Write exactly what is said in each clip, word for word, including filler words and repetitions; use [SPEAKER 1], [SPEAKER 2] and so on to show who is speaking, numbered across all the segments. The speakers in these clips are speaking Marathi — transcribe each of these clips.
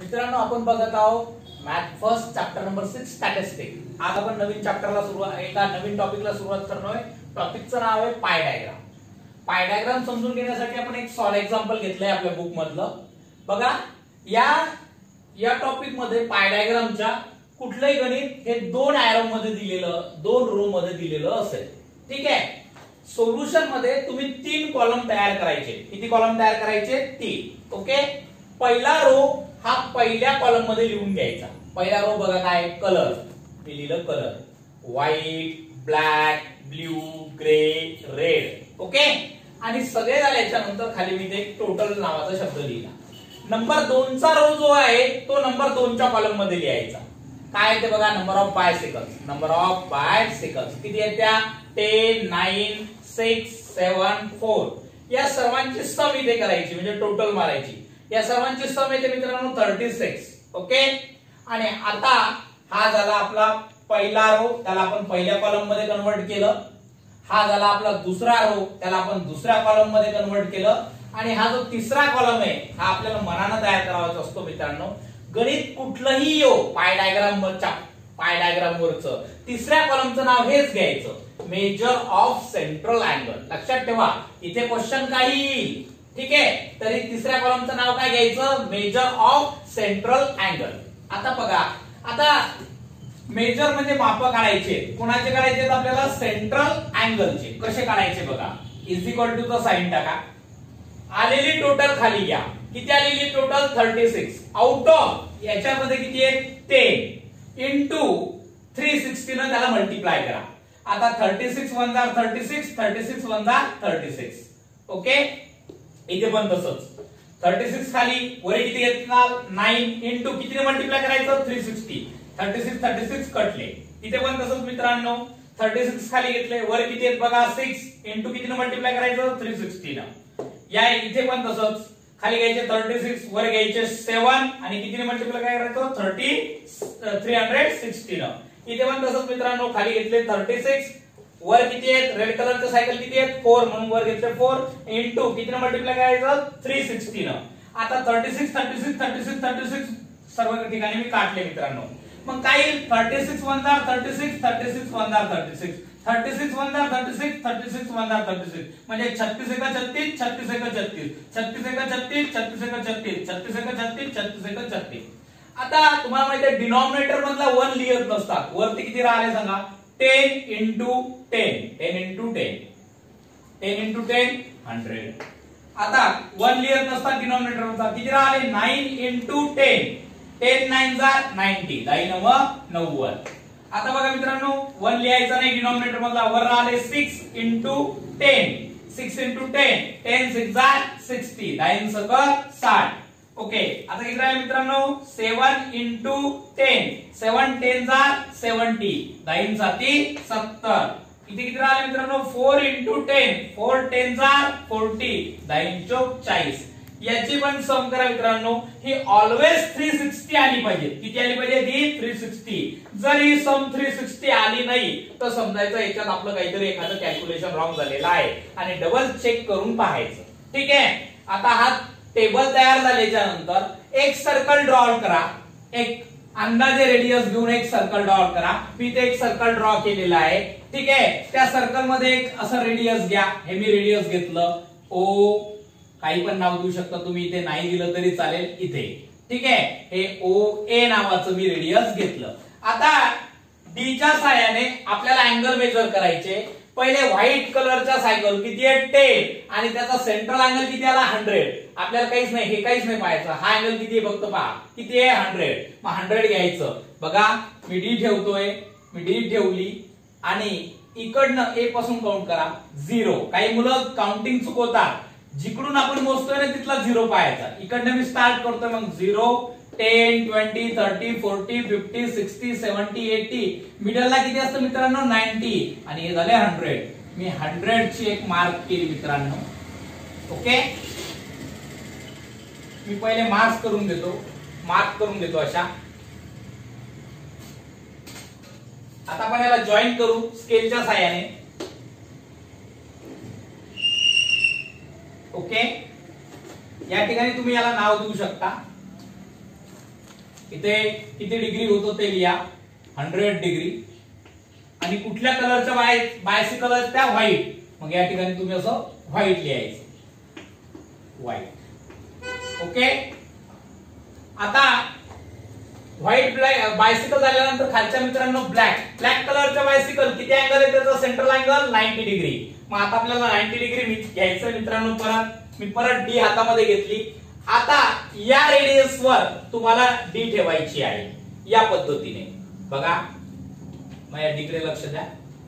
[SPEAKER 1] मित्रांनो आपण बघत आहोत math first chapter number six statistic. आज आपण नवीन चॅप्टरला सुरुवात एका नवीन टॉपिकला सुरुवात करणार आहे। टॉपिकचं नाव आहे पाय डायग्राम। पाय डायग्राम समजून घेण्यासाठी आपण एक सॉल्व एक्झाम्पल घेतलंय आपल्या बुक मधलं। बघा या या टॉपिक मध्ये पाय डायग्रामच्या कुठलंही गणित हे दोन एरो मध्ये दिलेलं दोन रो मध्ये दिलेलं असेल, ठीक आहे। सोल्युशन मध्ये तुम्ही तीन कॉलम तयार करायचे। किती कॉलम तयार करायचे? तीन। ओके, पहिला रो हा पहिल्या कॉलम मध्ये लिहून घ्यायचा। पहिला रो बघा काय, कलर। मी लिहिलं colour, white, black, blue, grey, red. Okay, आणि सगळे झाल्याच्या नंतर खाली मी ते टोटल नावाचा शब्द लिहिला। नंबर दोन चा रो जो आहे तो नंबर दोन च्या कॉलम मध्ये लिहायचा। काय ते बघा, number of bicycles. Number of bicycles किती आहेत त्या? Ten, nine, six, seven, four. या सर्वांची सम इथे करायची, म्हणजे टोटल मारायची। या सर्वांची सम येते मित्रांनो छत्तीस। ओके, आणि आता हा झाला आपला पहिला रो, त्याला आपण पहिल्या कॉलम मध्ये कन्वर्ट केलं। हा झाला आपला दुसरा रो, त्याला आपण दुसऱ्या कॉलम मध्ये कन्वर्ट केलं। आणि हा जो तिसरा कॉलम आहे हा आपल्याला मनानं तयार करायचा असतो मित्रांनो। गणित कुठलंही येऊ, पाय डायग्राम वरच्या पाय डायग्राम वरचं तिसऱ्या कॉलमचं नाव हेच घ्यायचं, मेजर ऑफ सेंट्रल अँगल। लक्षात ठेवा, इथे क्वेश्चन काही येईल, ठीक आहे, तरी तिसऱ्या कॉलमचं नाव काय घ्यायचं? Major of central angle. आता बघा, आता मेजर म्हणजे माप काढायचे। कोणाचे काढायचे? आपल्याला सेंट्रल अँगलचे। कसे काढायचे बघा, इज इक्वल टू चा साइन टाका। आलेली टोटल खाली घ्या। किती आलेली टोटल? छत्तीस। आउट ऑफ याच्यामध्ये किती आहे? टेन इंटू थ्री सिक्स्टी न त्याला मल्टिप्लाय करा। आता छत्तीस वन जा छत्तीस, छत्तीस वन जा छत्तीस। ओके, इथे पण तसंच छत्तीस खाली वर किती घेतणार? नाइन इंटू कितीने मल्टिप्लाय करायचं? Three sixty. छत्तीस छत्तीस कटले। इथे पण तसंच मित्रांनो, छत्तीस खाली घेतले, वर किती आहेत बघा? सिक्स इंटू कितीने मल्टिप्लाय करायचं? थ्री सिक्स्टी न। या इथे पण तसंच, खाली घ्यायचे छत्तीस, वर घ्यायचे सेवन आणि कितीने मल्टिप्लाय करायचं? थर्टी थ्री हंड्रेड सिक्स्टी न। इथे पण तसंच मित्रांनो, खाली घेतले छत्तीस, वर किती आहेत? रेड कलरचं सायकल किती आहेत? फोर, म्हणून वर घेतले फोर इंटू कितीने मल्टिप्लाय करायचं? थ्री सिक्स्टी न। आता छत्तीस छत्तीस छत्तीस छत्तीस सर्व ठिकाणी मी काढले मित्रांनो। मग काय येईल? छत्तीस वन जा छत्तीस, छत्तीस वन जा छत्तीस, छत्तीस वन जा छत्तीस, छत्तीस वन जा छत्तीस, म्हणजे छत्तीस एक छत्तीस, छत्तीस एक छत्तीस, छत्तीस एक छत्तीस, छत्तीस एक छत्तीस, छत्तीस एक छत्तीस, छत्तीस एक छत्तीस। आता तुम्हाला माहिती आहे डिनॉमिनेटर मधला वन लिहत नसतात। वरती किती राहिले सांगा? Ten into ten, ten into ten, ten into ten hundred. आता वन लिहत नसतात डिनॉमिनेटर मधला, किती राहिले? Nine into ten, ten nine जा नाइन्टी, दाई नव नव्वद। आता बघा मित्रांनो, वन लिहायचा नाही डिनॉमिनेटर मधला, वर राहिले six into ten, six into ten, ten six जा सिक्स्टी, दाइन सकर साठ। ओके, आता किती राहिले मित्रांनो? Seven into ten, seven ten जा सेवन्टी, दाइन साती सत्तर। इथे किती राहिले मित्रांनो? Four into ten, four ten जा फोर्टी, दाइन चौक चाळीस। याची पण सम करा मित्रांनो। ही ऑलवेज थ्री सिक्स्टी आली पाहिजे। किती आली पाहिजे? ही थ्री सिक्स्टी। जर ही सम थ्री सिक्स्टी आली नाही तर समजायचं याच्यात आपलं काहीतरी एखादं कॅल्क्युलेशन रॉंग झालेलं आहे आणि डबल चेक करून पाहायचं, ठीक आहे। आता हा टेबल तयार झाल्याच्या नंतर एक सर्कल ड्रॉ करा। एक अंदाजे रेडियस घेऊन एक सर्कल ड्रॉ करा। मी ते एक सर्कल ड्रॉ केलेला आहे, ठीक आहे। त्या सर्कल मध्ये एक असं रेडियस घ्या। हे मी रेडियस घेतलं ओ, काही पण नाव देऊ शकता तुम्ही, इथे नाही दिलं तरी चालेल इथे, ठीक आहे। हे ओ ए नावाचं मी रेडियस घेतलं। आता डी च्या साहाय्याने आपल्याला अँगल मेजर करायचे। पहिले व्हाईट कलरच्या सायकल किती आहे? टेन, आणि त्याचा सेंट्रल अँगल किती आला? हंड्रेड। आपल्याला काहीच नाही, हे काहीच नाही पाहायचं। हा अँगल किती आहे फक्त पहा, किती आहे? हंड्रेड। मग हंड्रेड घ्यायचं। बघा मी डी ठेवतोय, मी डी ठेवली आणि इकडनं ए पासून काउंट करा झिरो। काही मुलं काउंटिंग चुकवतात, जिकडून आपण मोजतोय ना तिथला झिरो पाहायचा। इकडनं मी स्टार्ट करतोय, मग zero, ten, twenty, thirty, forty, fifty, sixty, seventy, eighty, मिडलला किती असतं मित्रांनो? नाइन्टी, आणि हे झाले हंड्रेड। मी हंड्रेड ची एक मार्क केली मित्रांनो। ओके, मी पहिले मार्क करून देतो, मार्क करून देतो अशा। आता आपण याला जॉईन करू स्केलच्या साहाय्याने। ओके, या ठिकाणी तुम्ही याला नाव देऊ शकता। इथे किती डिग्री होतो ते लिहा, हंड्रेड डिग्री. आणि कुठल्या कलरच्या बाय बायसिकल आहेत त्या व्हाईट. मग या ठिकाणी तुम्ही असं व्हाईट लिहायचं, व्हाईट. ओके. आता व्हाईट ब्लॅक बायसिकल झाल्यानंतर खालच्या मित्रांनो ब्लॅक. ब्लॅक कलरच्या बायसिकल किती अँगल आहे त्याचा सेंट्रल अँगल नाईंटी डिग्री. मग आता आपल्याला नाईंटी डिग्री घ्यायचं मित्रांनो. परत मी परत डी हातामध्ये घेतली. आता या रेडियस वर तुम्हाला डी ठेवायची आहे या पद्धतीने बघा. मग या डी कडे लक्ष द्या.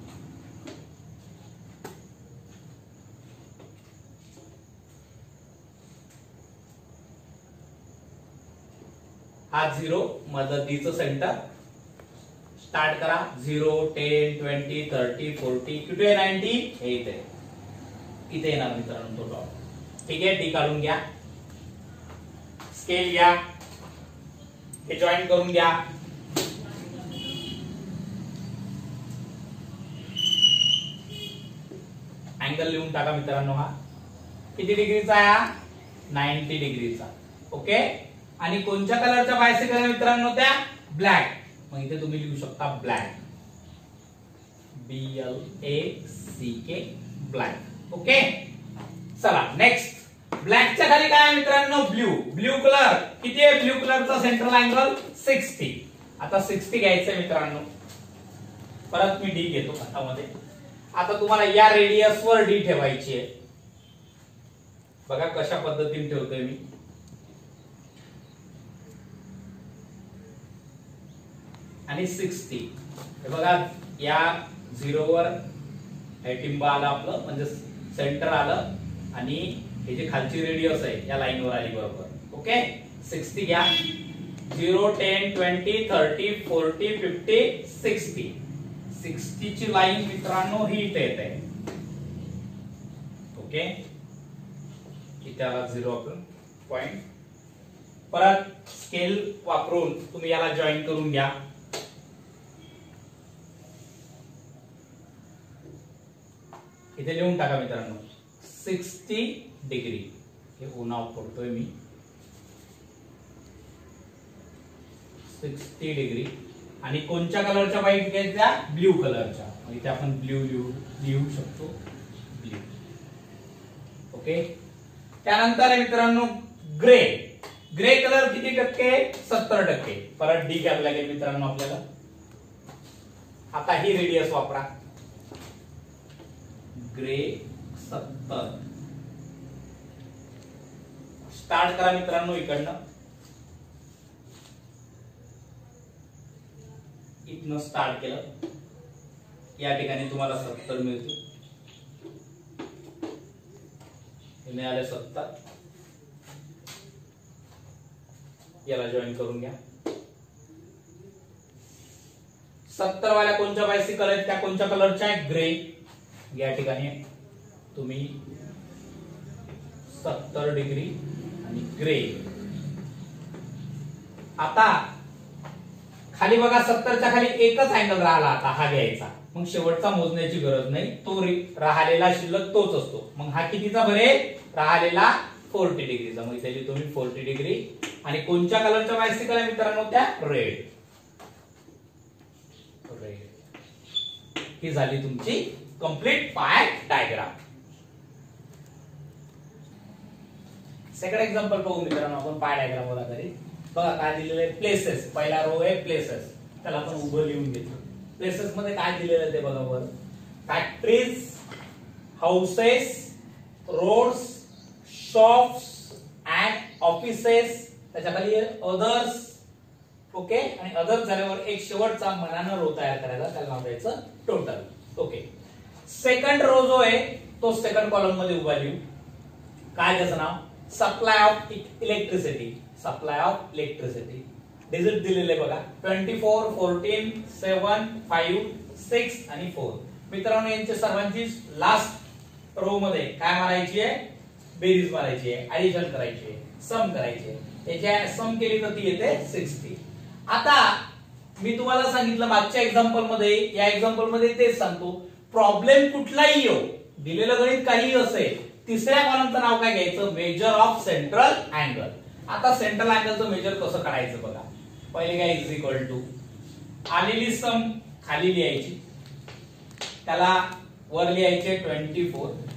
[SPEAKER 1] हा झिरो मधलं डीचं सेंटर. स्टार्ट करा. Zero, ten, twenty, thirty, forty, कुठे आहे नाईंटी? हे इथे इथे येणार मित्रांनो तो डॉट. ठीक आहे. डी काढून घ्या. स्केल घ्या. हे जॉईन करून घ्या. अँगल लिहून टाका मित्रांनो. हा किती डिग्रीचा आहे? हा नाईंटी डिग्रीचा. ओके. आणि कोणत्या कलरच्या बायसिकल मित्रांनो? त्या ब्लॅक. मग इथे तुम्ही लिहू शकता black, B L A C K, black. Okay. चला नेक्स्ट. ब्लॅकच्या खाली काय आहे मित्रांनो? ब्ल्यू. ब्ल्यू कलर किती आहे? ब्ल्यू कलरचा सेंट्रल अँगल सिक्स्टी. आता सिक्स्टी घ्यायचंय मित्रांनो. परत मी डी घेतो हातामध्ये. आता तुम्हाला या रेडियस वर डी ठेवायची आहे. बघा कशा पद्धतीने ठेवतोय मी. आणि सिक्स्टी. हे बघा या झिरो वर हे टिंबा आलं आपलं, म्हणजे सेंटर आलं. आणि हे जे खालची रेडियस आहे या लाईन वर आली बरोबर. ओके. सिक्स्टी घ्या. Zero, ten, twenty, thirty, forty, fifty, sixty. Sixty ची लाईन मित्रांनो ही इथे येत आहे. ओके. इथे आला झिरो आपण पॉइंट. परत स्केल वापरून तुम्ही याला जॉईन करून घ्या. इथे लिहून टाका मित्रांनो सिक्स्टी डिग्री. हे उन्हाव पडतोय मी. Sixty degree. आणि कोणत्या कलरच्या बाईक घ्यायच्या? ब्ल्यू कलरच्या. इथे आपण ब्ल्यू लिहू लिहू शकतो, ब्ल्यू. ओके. त्यानंतर मित्रांनो ग्रे. ग्रे कलर किती टक्के? सत्तर टक्के. परत डी घ्यावं लागेल मित्रांनो आपल्याला. आता ही रेडियस वापरा. ग्रे सत्तर. स्टार्ट करा मित्रांनो इकडनं. इथनं स्टार्ट केलं. या ठिकाणी तुम्हाला सत्तर मिळते. हे मिळाले सत्तर. याला जॉईन करून घ्या. सत्तर वाल्या कोणत्या बायसिकल आहेत? त्या कोणत्या कलरच्या आहेत? ग्रे. या ठिकाणी तुम्ही सत्तर डिग्री आणि ग्रे. आता खाली बघा सत्तरच्या खाली एकच अँगल राहिला. आता हा घ्यायचा. मग शेवटचा मोजण्याची गरज नाही. तो राहिलेला शिल्लक तोच असतो. मग हा कितीचा बरे? राहिलेला फोर्टी डिग्रीचा. मग इथे तुम्ही फोर्टी डिग्री. आणि कोणत्या कलरच्या बायसिकल आहे मित्रांनो? त्या रेड. रेड. ही झाली तुमची complete pie diagram. Second example पाहू मित्रांनो आपण पाय डायग्राम वर आधारित. बघा काय दिलेलं आहे? प्लेसेस. पहिला रो आहे प्लेसेस. त्याला आपण उभं लिहून घेतो. प्लेसेस मध्ये काय दिलेलं आहे ते बघा वर. Factories, houses, roads, shops and offices. त्याच्या खाली अदर्स. ओके. आणि अदर्स झाल्यावर एक शेवटचा मनानं रो तयार करायचा. त्याला नाव द्यायचं टोटल. ओके. सेकंड रो जो आहे तो सेकंड कॉलम मध्ये उभा लिहू. काय त्याचं नाव? Supply of electricity. Supply of electricity. Digit दिलेले बघा twenty four, fourteen, seven, five, six आणि फोर. मित्रांनो यांच्या सर्वांची लास्ट रो मध्ये काय मारायची आहे? बेरीज मारायची आहे, ऍडिशन करायची आहे, सम करायची आहे. याच्या सम केली तर ती येते सिक्स्टी. आता मी तुम्हाला सांगितलं मागच्या एक्झाम्पल मध्ये, या एक्झाम्पल मध्ये तेच सांगतो. प्रॉब्लेम कुठलाही येऊ, दिलेलं गणित काही असेल, तिसऱ्या कॉलमचं नाव काय घ्यायचं? Major of central angle. आता सेंट्रल अँगलचं मेजर कसं काढायचं बघा. पहिले काय इज इक्वल टू आलेली सम खाली लिहायची, त्याला वर लिहायचे ट्वेंटी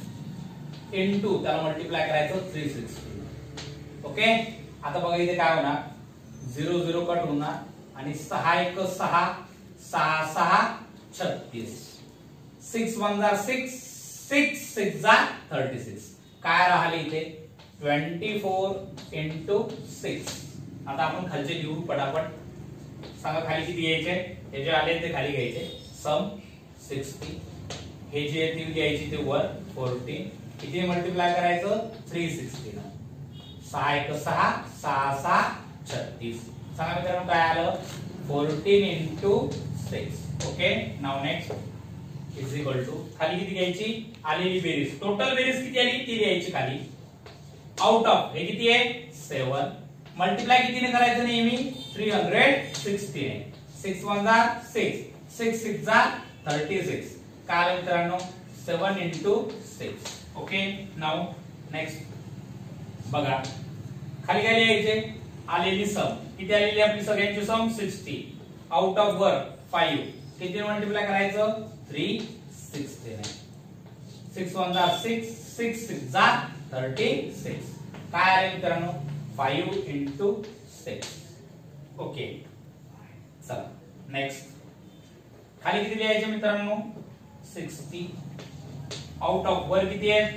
[SPEAKER 1] फोर इंटू त्याला मल्टिप्लाय करायचं थ्री सिक्स्टी. ओके, आता बघा इथे काय होणार, झिरो झिरो कट होणार आणि सहा एक सहा, सहा सहा छत्तीस, सिक्स वन जा सिक्स, सिक्स सिक्स जा थर्टी सिक्स. काय राहिले इथे ट्वेंटी फोर इंटू सिक्स. आता आपण खालचे लिहू पटापट. सांगा खाली किती घ्यायचे, हे जे आले ते खाली घ्यायचे. सम सिक्स्टी, हे जे ती घ्यायची ते वर फोर्टीन, किती मल्टिप्लाय करायचं थ्री सिक्स्टी ना, सहा एक सहा, सहा सहा छत्तीस. सांगा मित्रांनो काय आलं fourteen into six. Okay, now next is equal to खाली किती घ्यायची आलेली बेरीज, टोटल बेरीज किती आली ती लिहायची खाली. आउट ऑफ हे किती आहे सेवन, मल्टिप्लाय कितीने करायचं नेहमी थ्री हंड्रेड सिक्स्टी ने. सिक्स वन जा सिक्स, सिक्स सिक्स जा थर्टी सिक्स. काय आलं मित्रांनो seven into six. Okay, now next बघा खाली काय लिहायचे आलेली सम, किती आलेली आपली सगळ्यांची सम सिक्स्टी. आउट ऑफ वर फाइव्ह, किती मल्टिप्लाय करायचं थ्री सिक्स्टी ने. सिक्स वन जा सिक्स, सिक्स सिक्स जा थर्टी सिक्स. काय आले मित्रांनो फाइव्ह इंटू सिक्स. ओके, चला नेक्स्ट खाली किती लिहायचे मित्रांनो सिक्स्टी. आउट ऑफ वर किती आहे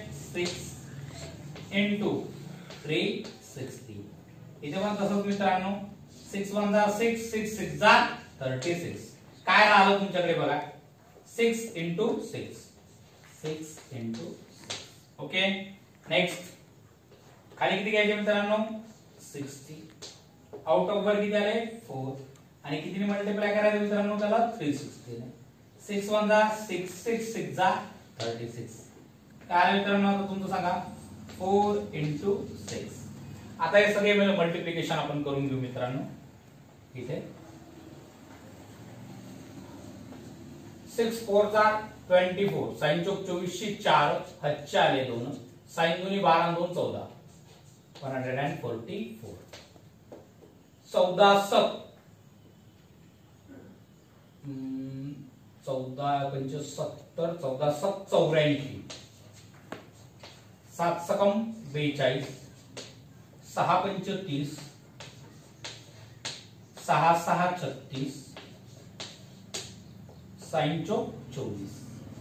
[SPEAKER 1] सिक्स इंटू थ्री सिक्स्टी. इथे पण तसंच मित्रांनो सिक्स वन जा सिक्स, सिक्स सिक्स जा थर्टी सिक्स. काय राहिलं तुमच्याकडे बघा six into six, six into. Okay, next खाली किती घ्यायचे मित्रांनो सिक्स्टी. आउट ऑफ वर किती आले फोर आणि कितीने मल्टिप्लाय करायचं मित्रांनो त्याला थ्री सिक्स्टी ने. सिक्स वन जा सिक्स, सिक्स सिक्स जा थर्टी सिक्स. काय मित्रांनो आता तुमचं सांगा फोर इंटू सिक्स. आता हे सगळे मल्टिप्लिकेशन आपण करून घेऊ मित्रांनो. इथे सिक्स फोर जा ट्वेंटी फोर, साइन चौक चोवीसशे चार, हच्चे आले दोन, साइन दोन्ही बारा दोन चौदा, one hundred and forty four. चौदा सत चौदा पंच सत्तर, चौदा सत चौऱ्याऐंशी, सात सकम बेचाळीस, सहा पंच तीस, सहा सहा छत्तीस, साइन चौक चोवीस.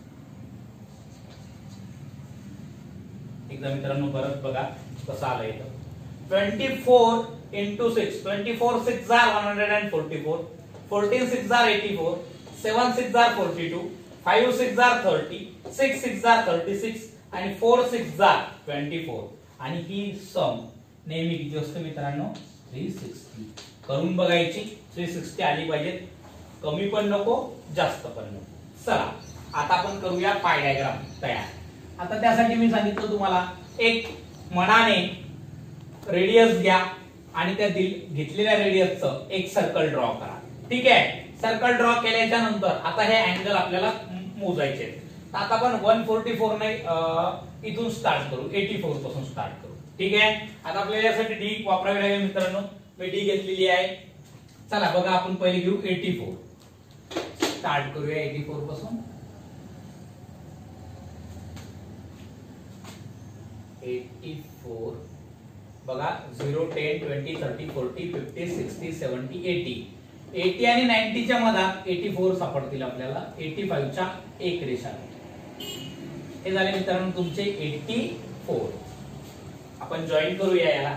[SPEAKER 1] एकदा मित्रांनो परत बघा कसं आलं इथं. Twenty four into six, twenty four six जार one hundred and forty four, fourteen six जार एटी फोर, सेवन सिक्स जार फोर्टी टू, फाइव्ह सिक्स जार थर्टी, सिक्स सिक्स जार थर्टी सिक्स आणि फोर सिक्स जार ट्वेंटी फोर. आणि ही सम नेहमी किती असते मित्रांनो थ्री सिक्स्टी. करून बघायची, थ्री सिक्स्टी आली पाहिजे, कमी पण नको जास्त पण नको. चला आता आपण करूया पाय डायग्राम तयार. आता त्यासाठी मी सांगितलं तुम्हाला एक मनाने रेडियस घ्या आणि त्या घेतलेल्या रेडियसचं एक सर्कल ड्रॉ करा. ठीक आहे, सर्कल ड्रॉ केल्याच्या नंतर आता हे अँगल आपल्याला मोजायचे. आता आपण वन फोर्टी फोर ने इथून स्टार्ट करू, एटी फोर पासून स्टार्ट करू. ठीक आहे, आता आपल्याला यासाठी डी वापरावी लागेल मित्रांनो. मी डी घेतलेली आहे. चला बघा आपण पहिले घेऊ एटी फोर. स्टार्ट करूया एटी फोर पासून. एटी फोर बघा zero ten twenty thirty forty fifty sixty seventy eighty. Eighty आणि नाईन्टी च्या मधात एटी फोर सापडतील आपल्याला. एटी फाइव्ह च्या एक रेषा. हे झाले मित्रांनो तुमचे एटी फोर. आपण जॉईन करूया याला.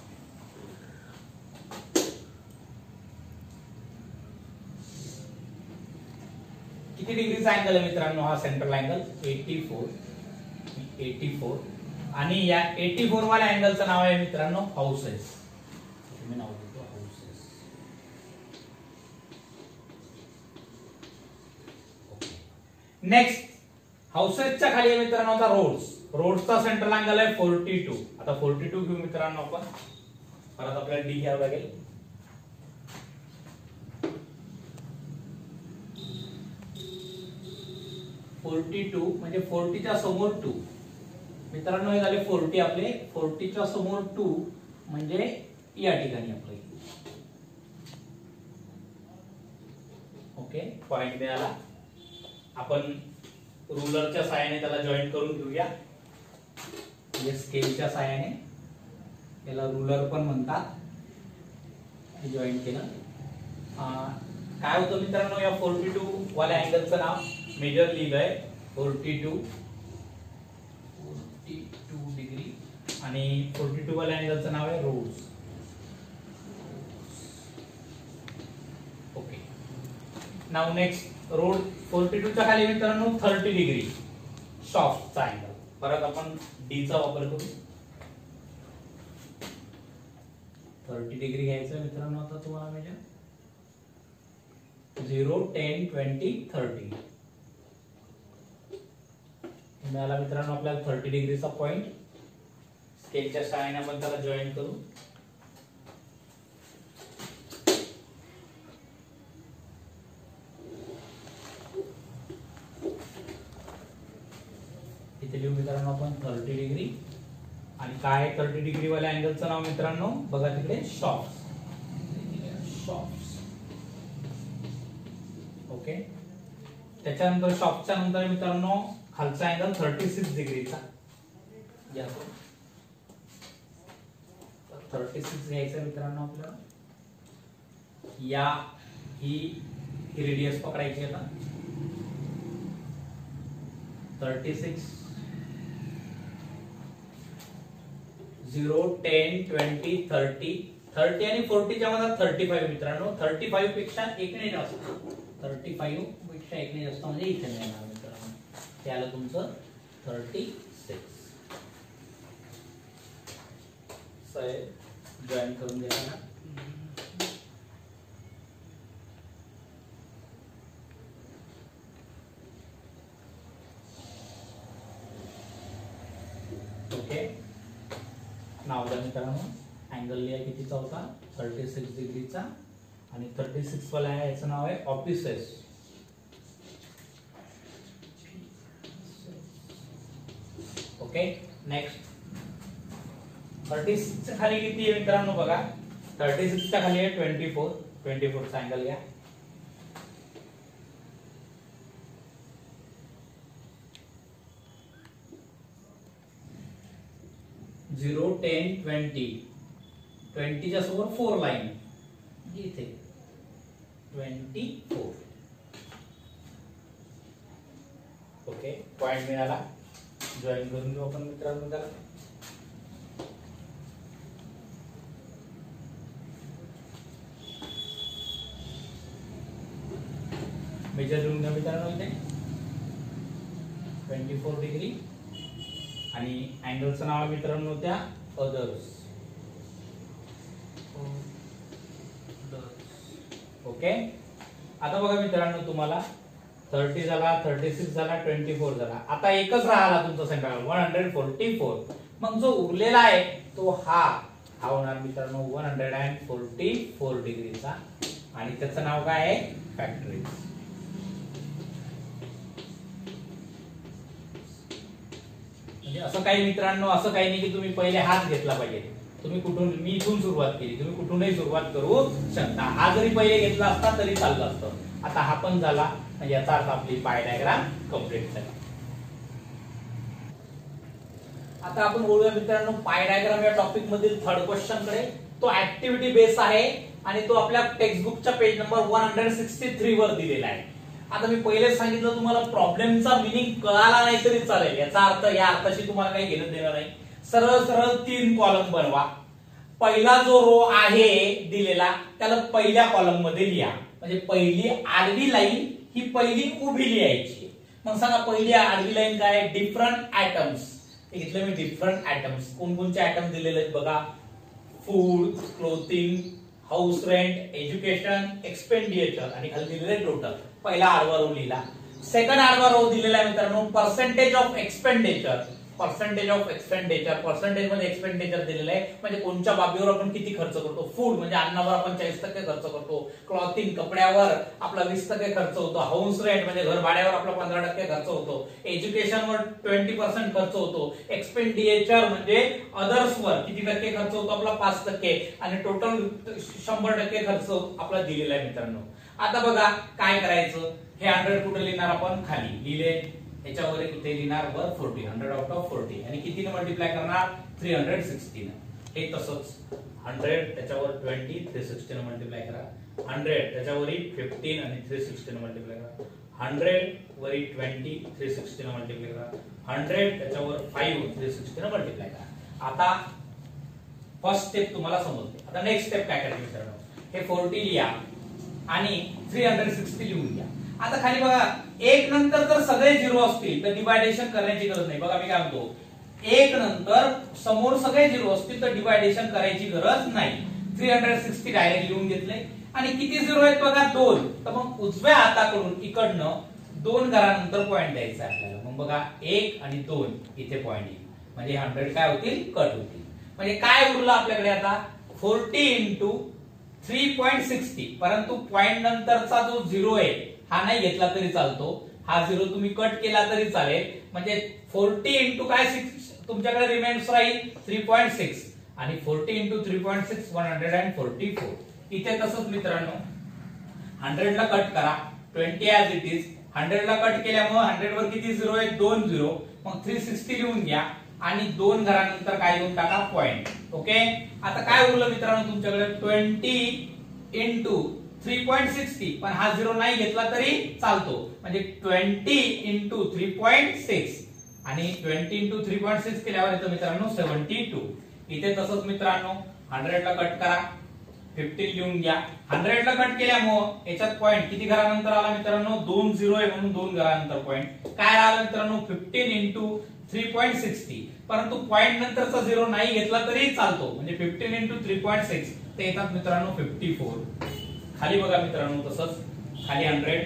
[SPEAKER 1] किती डिग्रीचा अँगल आहे मित्रांनो हा central angle eighty four. Eighty four आणि या एटी फोर वाल्या अँगलचं नाव आहे मित्रांनो हाऊसेस. तुम्ही नाव देतो हाऊसेस. नेक्स्ट हाऊसेसच्या खाली आहे मित्रांनो आता रोड्स. रोड्सचा सेंट्रल अँगल आहे फोर्टी टू. आता फोर्टी टू घेऊ मित्रांनो आपण. परत आपल्याला डी घ्यावं लागेल. फोर्टी टू म्हणजे फोर्टीच्या समोर टू. मित्रांनो हे झाले फोर्टी आपले. फोर्टीच्या समोर टू म्हणजे या ठिकाणी आपले पॉइंट मिळाला. आपण रुलरच्या साहाय्याने त्याला जॉईन करून घेऊया. म्हणजे स्केलच्या साहाय्याने, याला रुलर पण म्हणतात. जॉईन केलं. काय होतं मित्रांनो, या फोर्टी टू वाल्या अँगलचं नाव मेजर लिहिलंय forty two forty two degree आणि फोर्टी टू वाल्या अँगलचं नाव आहे रोज. ओके. नाव नेक्स्ट रोड फोर्टी टू च्या खाली मित्रांनो थर्टी डिग्री शॉफ्टचा अँगल. परत आपण डी चा वापर करू. थर्टी डिग्री घ्यायचं मित्रांनो. आता तुम्हाला major zero ten twenty thirty मिळाला मित्रांनो आपल्याला थर्टी डिग्रीचा पॉइंट. स्केलच्या साहाय्याने आपण त्याला जॉईन करू. इथे लिहू मित्रांनो आपण थर्टी डिग्री. आणि काय थर्टी डिग्री वाल्या अँगलचं नाव मित्रांनो बघा तिकडे शॉफ्ट. शॉफ्ट. ओके. त्याच्यानंतर शॉफ्टच्या नंतर मित्रांनो खालचा अँगल थर्टी सिक्स डिग्रीचा. थर्टी सिक्स घ्यायचं मित्रांनो आपल्याला. या ही रेडियस पकडायची आता. Thirty six zero ten twenty thirty thirty आणि फोर्टीच्या मध्ये थर्टी फाईव्ह मित्रांनो. थर्टी फाईव्ह पेक्षा एकने जास्त. थर्टी फाईव्ह पेक्षा एकने जास्त म्हणजे इथे मिळणार मित्रांनो. त्याला तुमचं थर्टी सिक्स जॉईन करून द्या. ओके. नाव द्या मित्रांनो. अँगल लिहा कितीचा होता थर्टी सिक्स डिग्रीचा. आणि थर्टी सिक्स वाला आहे याचं नाव आहे offices. Okay. Next thirty six च्या खाली किती आहे मित्रांनो बघा. थर्टी सिक्स च्या खाली आहे ट्वेंटी फोर. ट्वेंटी फोर चा अँगल घ्या. झिरो टेन ट्वेंटी ट्वेंटीच्या समोर फोर लाईन इथे ट्वेंटी फोर. ओके. पॉइंट मिळाला. जॉईन करून घेऊ आपण मित्रांनो त्याला. मेजर लिहून घ्या मित्रांनो इथे ट्वेंटी फोर डिग्री. आणि अँगलचं नाव मित्रांनो त्या अदर्स. ओके. आता बघा मित्रांनो तुम्हाला थर्टी झाला, थर्टी सिक्स झाला, ट्वेंटी फोर झाला. आता एकच राहिला तुमचा centre one hundred forty four. मग जो उरलेला आहे तो हा हा होणार मित्रांनो one hundred and forty four डिग्रीचा. आणि त्याचं नाव काय आहे फॅक्टरी. म्हणजे असं काही मित्रांनो असं काही नाही की तुम्ही पहिले हाच घेतला पाहिजे. तुम्ही कुठून मी इथून सुरुवात केली, तुम्ही कुठूनही सुरुवात करू शकता. हा जरी पहिले घेतला असता तरी चाललं असतं. आता हा पण झाला म्हणजे याचा अर्थ आपली पाय डायग्राम कंप्लीट झाला. आता आपण बोलूया मित्रांनो पाय डायग्राम या टॉपिक मधील थर्ड क्वेश्चन कडे. तो ऍक्टिव्हिटी बेस आहे आणि तो आपल्या टेक्स्टबुकच्या page number one hundred sixty three वर दिलेला आहे. आता मी पहिलेच सांगितलं तुम्हाला प्रॉब्लेमचा मिनिंग कळाला नाही तरी चालेल. याचा अर्थ या अर्थाशी तुम्हाला काही घेणं देणं नाही. सरळ सरळ तीन कॉलम बनवा. पहिला जो रो आहे दिलेला त्याला पहिल्या कॉलम मध्ये लिहा. म्हणजे पहिली आडवी लाईन ही पहिली उभी लिहायची. मग सांगा पहिली आडवी लाईन काय. Different items. घेतलं मी डिफरंट ऍटम्स. कोणकोणते ऍटम दिलेले आहेत बघा. Food, clothing, house rent, education, expenditure आणि खाली दिलेले टोटल. पहिला आडवा रो लिहिला. सेकंड आडवा रो दिलेला आहे मित्रांनो percentage of expenditure. Percentage of expenditure, percentage मध्ये एक्सपेंडिचर दिलेलं आहे, म्हणजे कोणत्या बाबीवर आपण किती खर्च करतो. फूड म्हणजे अन्नावर आपण चाळीस टक्के खर्च करतो, क्लॉथिंग कपड्यावर आपला वीस टक्के खर्च होतो, हाऊस रेंट म्हणजे घर भाड्यावर आपला पंधरा टक्के खर्च होतो, एज्युकेशनवर ट्वेंटी पर्सेंट खर्च होतो, एक्सपेंडिचर म्हणजे अदर्सवर किती टक्के खर्च होतो आपला पाच टक्के, आणि टोटल शंभर टक्के खर्च आपला दिलेला आहे मित्रांनो. आता बघा काय करायचं, हे हंड्रेड कुठे लिहिणार आपण, खाली लिहिले, याच्यावर इथे लिहिणार वर forty, hundred out of forty, आणि कितीने मल्टिप्लाय करणार, थ्री हंड्रेड सिक्स्टी. हे तसंच हंड्रेड त्याच्यावर ट्वेंटी, थ्री सिक्स्टी ने मल्टिप्लाय करा, हंड्रेड त्याच्यावर फिफ्टीन आणि थ्री सिक्स्टी ने मल्टिप्लाय करा, हंड्रेड वरी ट्वेंटी, थ्री सिक्स्टी ने मल्टिप्लाय करा, हंड्रेड त्याच्यावर फाइव, थ्री सिक्स्टी ने मल्टिप्लाय करा. आता फर्स्ट स्टेप तुम्हाला समजते. आता नेक्स्ट स्टेप काय करायचं मित्रांनो, हे फोर्टी लिहा आणि थ्री हंड्रेड सिक्स्टी लिहून घ्या. आता खाली बघा, एक नंतर जर सगळे झिरो असतील तर डिवायडेशन करण्याची गरज नाही. बघा मी काय म्हणतो, एक नंतर समोर सगळे झिरो असतील तर डिवायडेशन करायची गरज नाही. थ्री हंड्रेड सिक्स्टी डायरेक्ट लिहून घेतले, आणि किती झिरो आहेत बघा, दोन. तर मग उजव्या हाताकडून इकडनं दोन घरानंतर पॉइंट द्यायचा आपल्याला. मग बघा एक आणि दोन इथे पॉइंट येईल, म्हणजे हंड्रेड काय होतील, कट होतील. म्हणजे काय उरलं आपल्याकडे आता, forty into three point sixty. परंतु पॉइंट नंतरचा जो झिरो आहे हा नाही घेतला तरी चालतो, हा झिरो तुम्ही कट केला तरी चालेल. म्हणजे फोर्टी इंटू काय सिक्स तुमच्याकडे रिमेन्स राहील थ्री पॉइंट सिक्स, आणि forty into three point six one hundred and forty four. इथे तसंच मित्रांनो, हंड्रेड ला कट करा, twenty as it is. Hundred ला कट केल्यामुळे हंड्रेड वर किती झिरो आहे, दोन झिरो. मग थ्री सिक्स्टी लिहून घ्या, आणि दोन घरानंतर काय लिहून टाका, पॉइंट. ओके. आता काय उरलं मित्रांनो तुमच्याकडे, twenty into three point sixty, पण हा झिरो नाही घेतला तरी चालतो, म्हणजे twenty into three point six, आणि twenty into three point six केल्यावर येतं मित्रांनो सेव्हन्टी टू. इथे तसंच मित्रांनो, हंड्रेड ला कट करा, फिफ्टीन लिहून घ्या. हंड्रेड ला कट केल्यामुळे याच्यात पॉइंट किती घरानंतर आला मित्रांनो, दोन झिरो आहे म्हणून दोन घरानंतर पॉइंट. काय राहिलं मित्रांनो, fifteen into three point sixty. परंतु पॉइंट नंतरचा झिरो नाही घेतला तरी चालतो, म्हणजे fifteen into three point six ते येतात मित्रांनो फिफ्टी फोर. खाली बघा मित्रांनो तसंच, खाली हंड्रेड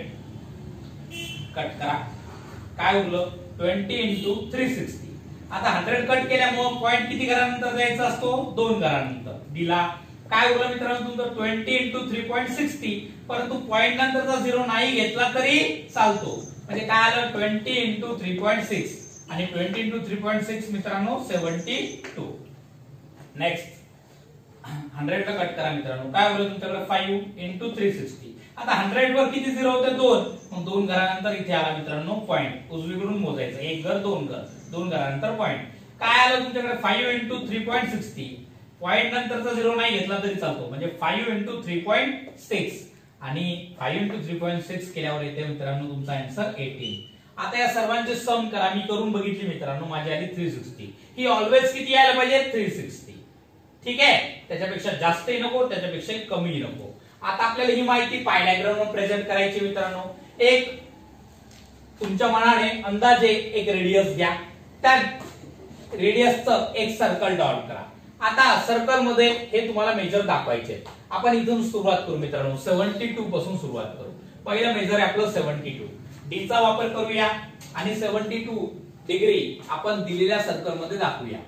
[SPEAKER 1] कट करा, काय उरलं, ट्वेंटी इंटू थ्री सिक्स्टी. आता हंड्रेड कट केल्यामुळे पॉइंट किती घरानंतर द्यायचा असतो, दोन घरानंतर दिला. काय उरलं मित्रांनो तुमचं, twenty into three point sixty. परंतु पॉइंट नंतरचा झिरो नाही घेतला तरी चालतो, म्हणजे काय आलं, twenty into three point six, आणि twenty into three point six मित्रांनो सेव्हन्टी टू. नेक्स्ट हंड्रेड ला कट करा मित्रांनो, काय उरलं तुमच्याकडे, फाइव्ह इंटू थ्री सिक्स्टी. आता हंड्रेड वर किती झिरो होते, दोन. मग दोन घरानंतर इथे आला मित्रांनो पॉइंट, उजवीकडून मोजायचं, एक घर दोन घर, दोन घरानंतर पॉइंट. काय आलं तुमच्याकडे, five into three point sixty. Point नंतरचा झिरो नाही घेतला तरी चालतो, म्हणजे five into three point six, आणि five into three point six केल्यावर येते मित्रांनो तुमचा आन्सर एटीन. आता या सर्वांचे सम करा, मी करून बघितली मित्रांनो, माझी आली थ्री सिक्स्टी. ही ऑलवेज किती यायला पाहिजे, थ्री सिक्स्टी. ठीक आहे, त्याच्यापेक्षा जास्तही नको, त्याच्यापेक्षा कमीही नको. आता आपल्याला ही माहिती पाय डायग्राम वर प्रेझेंट करायची मित्रांनो. एक तुमच्या मनाने अंदाजे एक रेडियस घ्या, त्या रेडियसचं एक सर्कल ड्रॉ करा. आता सर्कल मध्ये हे तुम्हाला मेजर दाखवायचे. आपण इथून सुरुवात करू मित्रांनो, सेव्हन्टी टू पासून सुरुवात करू. पहिलं मेजर आहे आपलं सेव्हन्टी टू. डी चा वापर करूया आणि सेव्हन्टी टू डिग्री आपण दिलेल्या सर्कल मध्ये दाखवूया.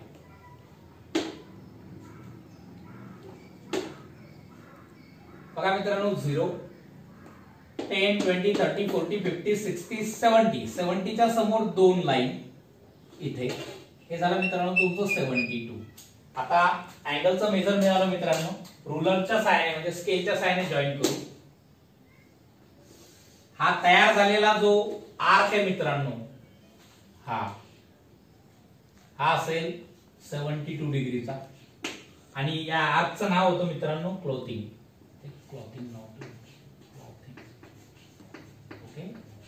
[SPEAKER 1] बघा मित्रांनो, zero, ten, twenty, thirty, forty, fifty, sixty, seventy. सेव्हन्टीच्या समोर दोन लाईन इथे, हे झालं मित्रांनो तुमचं सेव्हन्टी टू. आता अँगलचं मेजर मिळालं मित्रांनो, रुलरच्या सहाय्याने म्हणजे स्केलच्या सहाय्याने जॉईन करू. हा तयार झालेला जो आर्क आहे मित्रांनो, हा हा असेल सेव्हन्टी टू डिग्रीचा, आणि या आर्कचं नाव होतं मित्रांनो clothing. Clothing not clothing. Okay.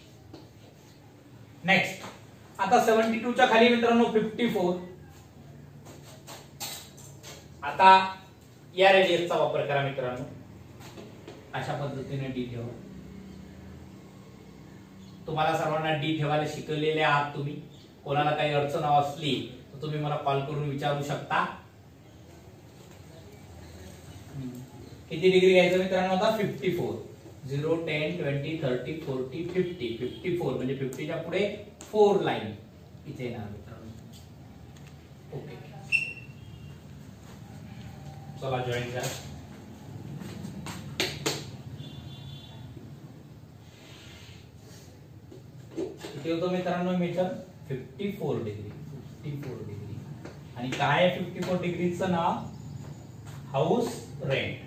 [SPEAKER 1] Next आता सेव्हन्टी टू च्या खाली मित्रांनो फिफ्टी फोर. आता या रेडियसचा वापर करा मित्रांनो, अशा पद्धतीने डी ठेवा. तुम्हाला सर्वांना डी ठेवायला शिकवलेले आहात तुम्ही. कोणाला काही अडचण असली तर तुम्ही मला कॉल करून विचारू शकता. किती डिग्री घ्यायचं मित्रांनो, आता fifty four. Zero, ten, twenty, thirty, forty, fifty. Fifty four म्हणजे फिफ्टीच्या पुढे फोर लाईन इथे येणार मित्रांनो. चला जॉईन करा. किती होतं मित्रांनो metre? Fifty four degree. Fifty four degree. आणि काय आहे फिफ्टी फोर डिग्रीचं नाव? House rent.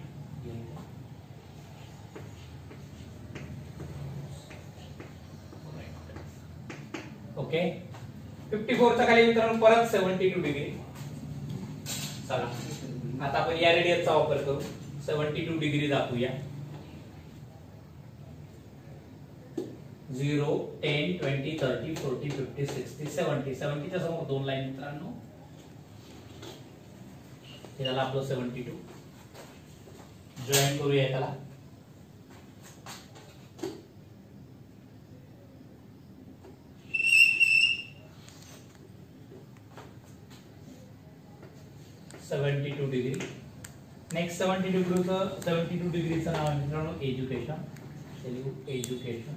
[SPEAKER 1] Okay. Fifty four च्या खाली मित्रांनो परत सेव्हन्टी टू डिग्री. चला आता आपण या रेडियसचा वापर करू. सेव्हन्टी टू डिग्री दाखवूया. Zero ten twenty thirty forty fifty sixty seventy. Seventy च्या समोर दोन लाईन मित्रांनो. हे झालं आपलं सेव्हन्टी टू. जॉईन करूया त्याला. Seventy two degree. Next seventy two डिग्रीचं सेव्हन्टी टू डिग्रीचं नाव आहे मित्रांनो एज्युकेशन. एज्युकेशन.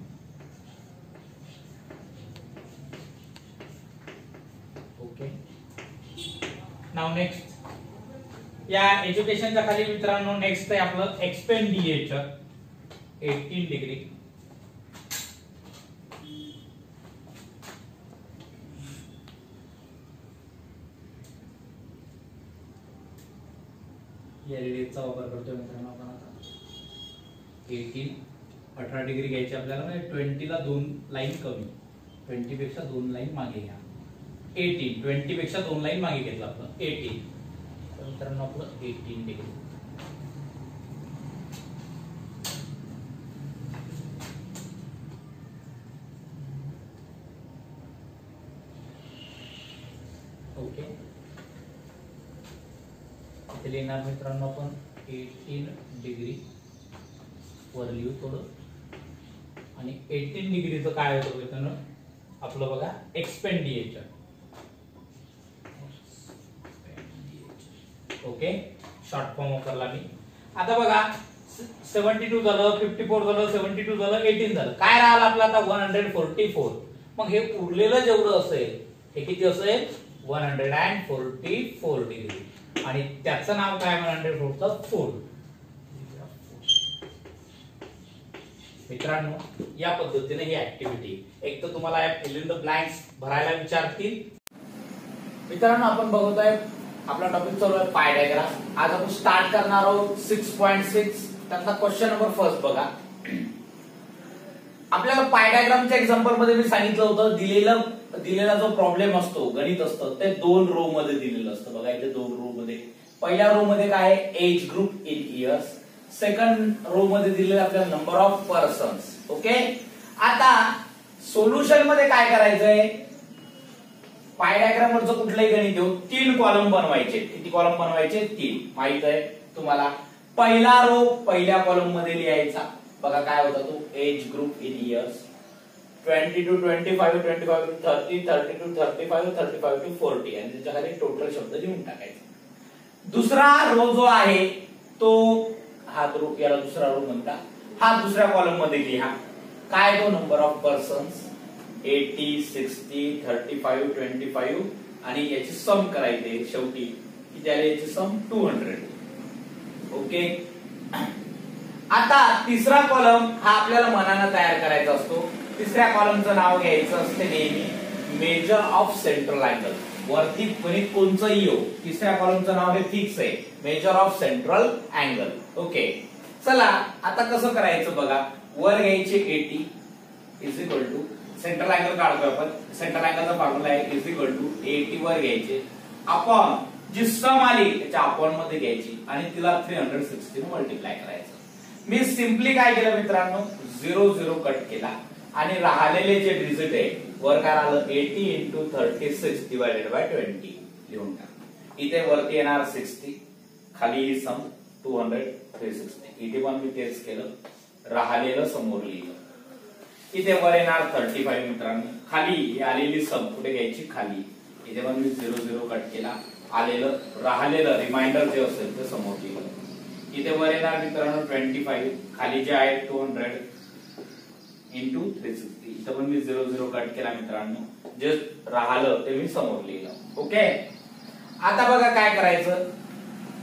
[SPEAKER 1] ओके. नाव नेक्स्ट या एज्युकेशनच्या खाली मित्रांनो नेक्स्ट आहे आपलं एक्सपेंडिचर. Eighteen degree. या रेडियसचा वापर करतोय मित्रांनो आपण आता. एटीन अठरा डिग्री घ्यायची आपल्याला. म्हणजे ट्वेंटी ला दोन लाईन कमी. ट्वेंटी पेक्षा दोन लाईन मागे घ्या. एटीन. ट्वेंटी पेक्षा दोन लाईन मागे घेतलं आपण. एटीन. तर मित्रांनो आपलं एटीन डिग्री. ओके. इथे लिहिणार मित्रांनो आपण एटीन डिग्री वर लिहू थोडं. आणि एटीन डिग्रीचं काय होतं मित्रांनो आपलं बघा एक्सपेंडिचर. ओके. शॉर्ट फॉर्म वापरला मी. आता बघा सेव्हन्टी टू झालं, फिफ्टी फोर झालं, सेव्हन्टी टू झालं, एटीन झालं. काय राहिलं आपलं आता वन हंड्रेड फोर्टी फोर. मग हे उरलेलं जेवढं असेल हे किती असेल? One hundred and forty four degree. आणि त्याचं नाव काय? वन हंड्रेड फोरचं फोर. मित्रांनो या पद्धतीने ही ऍक्टिव्हिटी. एक तर तुम्हाला फिल इन द ब्लँक्स भरायला विचारतील. मित्रांनो आपण बघतोय आपला टॉपिक चालू आहे पाय डायग्राम. आज आपण स्टार्ट करणार आहोत सिक्स पॉईंट सिक्स. त्यातला क्वेश्चन नंबर फर्स्ट बघा. आपल्याला पाय डायग्रामच्या एक्झाम्पल मध्ये मी सांगितलं होतं दिलेलं दिलेला जो प्रॉब्लेम असतो गणित असतं ते दोन रो मध्ये दिलेलं असतं. बघा इथे दोन रो मध्ये. पहिल्या रो मध्ये काय आहे? Age group in years. Second row मध्ये दिलेलं आपल्याला नंबर ऑफ पर्सन्स. ओके. आता सोल्युशन मध्ये काय करायचंय? पाय डायग्राम वरचं कुठलंही गणित घेऊ. तीन कॉलम बनवायचे. किती कॉलम बनवायचे? तीन. माहित आहे तुम्हाला. पहिला रो पहिल्या कॉलम मध्ये लिहायचा. बघा काय होता तो? Age group in years. Twenty to twenty five, twenty five to thirty, thirty to thirty five, thirty five to forty. आणि त्याच्या खाली टोटल शब्द लिहून टाकायचे. दुसरा रो जो आहे तो हा रो, याला दुसरा रो म्हणतात. हा दुसऱ्या कॉलम मध्ये लिहा. काय तो? Number of persons. Eighty, sixty, thirty five, twenty five आणि याची सम करायचे शेवटी. किती आले याची सम? Two hundred. ओके. आता तिसरा कॉलम हा आपल्याला मनानं तयार करायचा असतो. तिसऱ्या कॉलमचं नाव घ्यायचं असते नेहमी मेजर ऑफ सेंट्रल अँगल. वरती गणित कोणचंही येऊ तिसऱ्या कॉलमचं नाव हे फिक्स आहे. Major of central angle. Okay. चला आता कसं करायचं बघा. वर घ्यायचे eighty is equal to central angle काढतोय आपण. सेंट्रल अँगलचा फॉर्म्युला आहे इज इक्वल टू एटी वर घ्यायचे अपॉन जी सम आली त्याच्या अपॉन मध्ये घ्यायची आणि तिला थ्री हंड्रेड सिक्स्टी मल्टिप्लाय करायचं. मी सिम्पली काय केलं मित्रांनो? झिरो झिरो कट केला आणि राहिलेले जे डिजिट आहे वर काय आलं? Eighty into thirty six divided by twenty लिहून टाक. इथे वरती येणार सिक्स्टी, खाली ही sum two hundred three sixty. इथे पण मी तेच केलं. राहिलेलं समोर लिहिलं. इथे वर येणार थर्टी फाईव्ह मित्रांनो. खाली आलेली सम कुठे घ्यायची? खाली. इथे पण मी झिरो झिरो कट केला. आलेलं राहिलेलं रिमाइंडर जे असेल ते समोर लिहिलं. इथे वर येणार मित्रांनो ट्वेंटी फाईव्ह. खाली जे आहे two hundred into three sixty. इथं पण मी झिरो झिरो कट केला मित्रांनो. जे राहिलं ते मी समोर लिहिलं. ओके. आता बघा काय करायचं.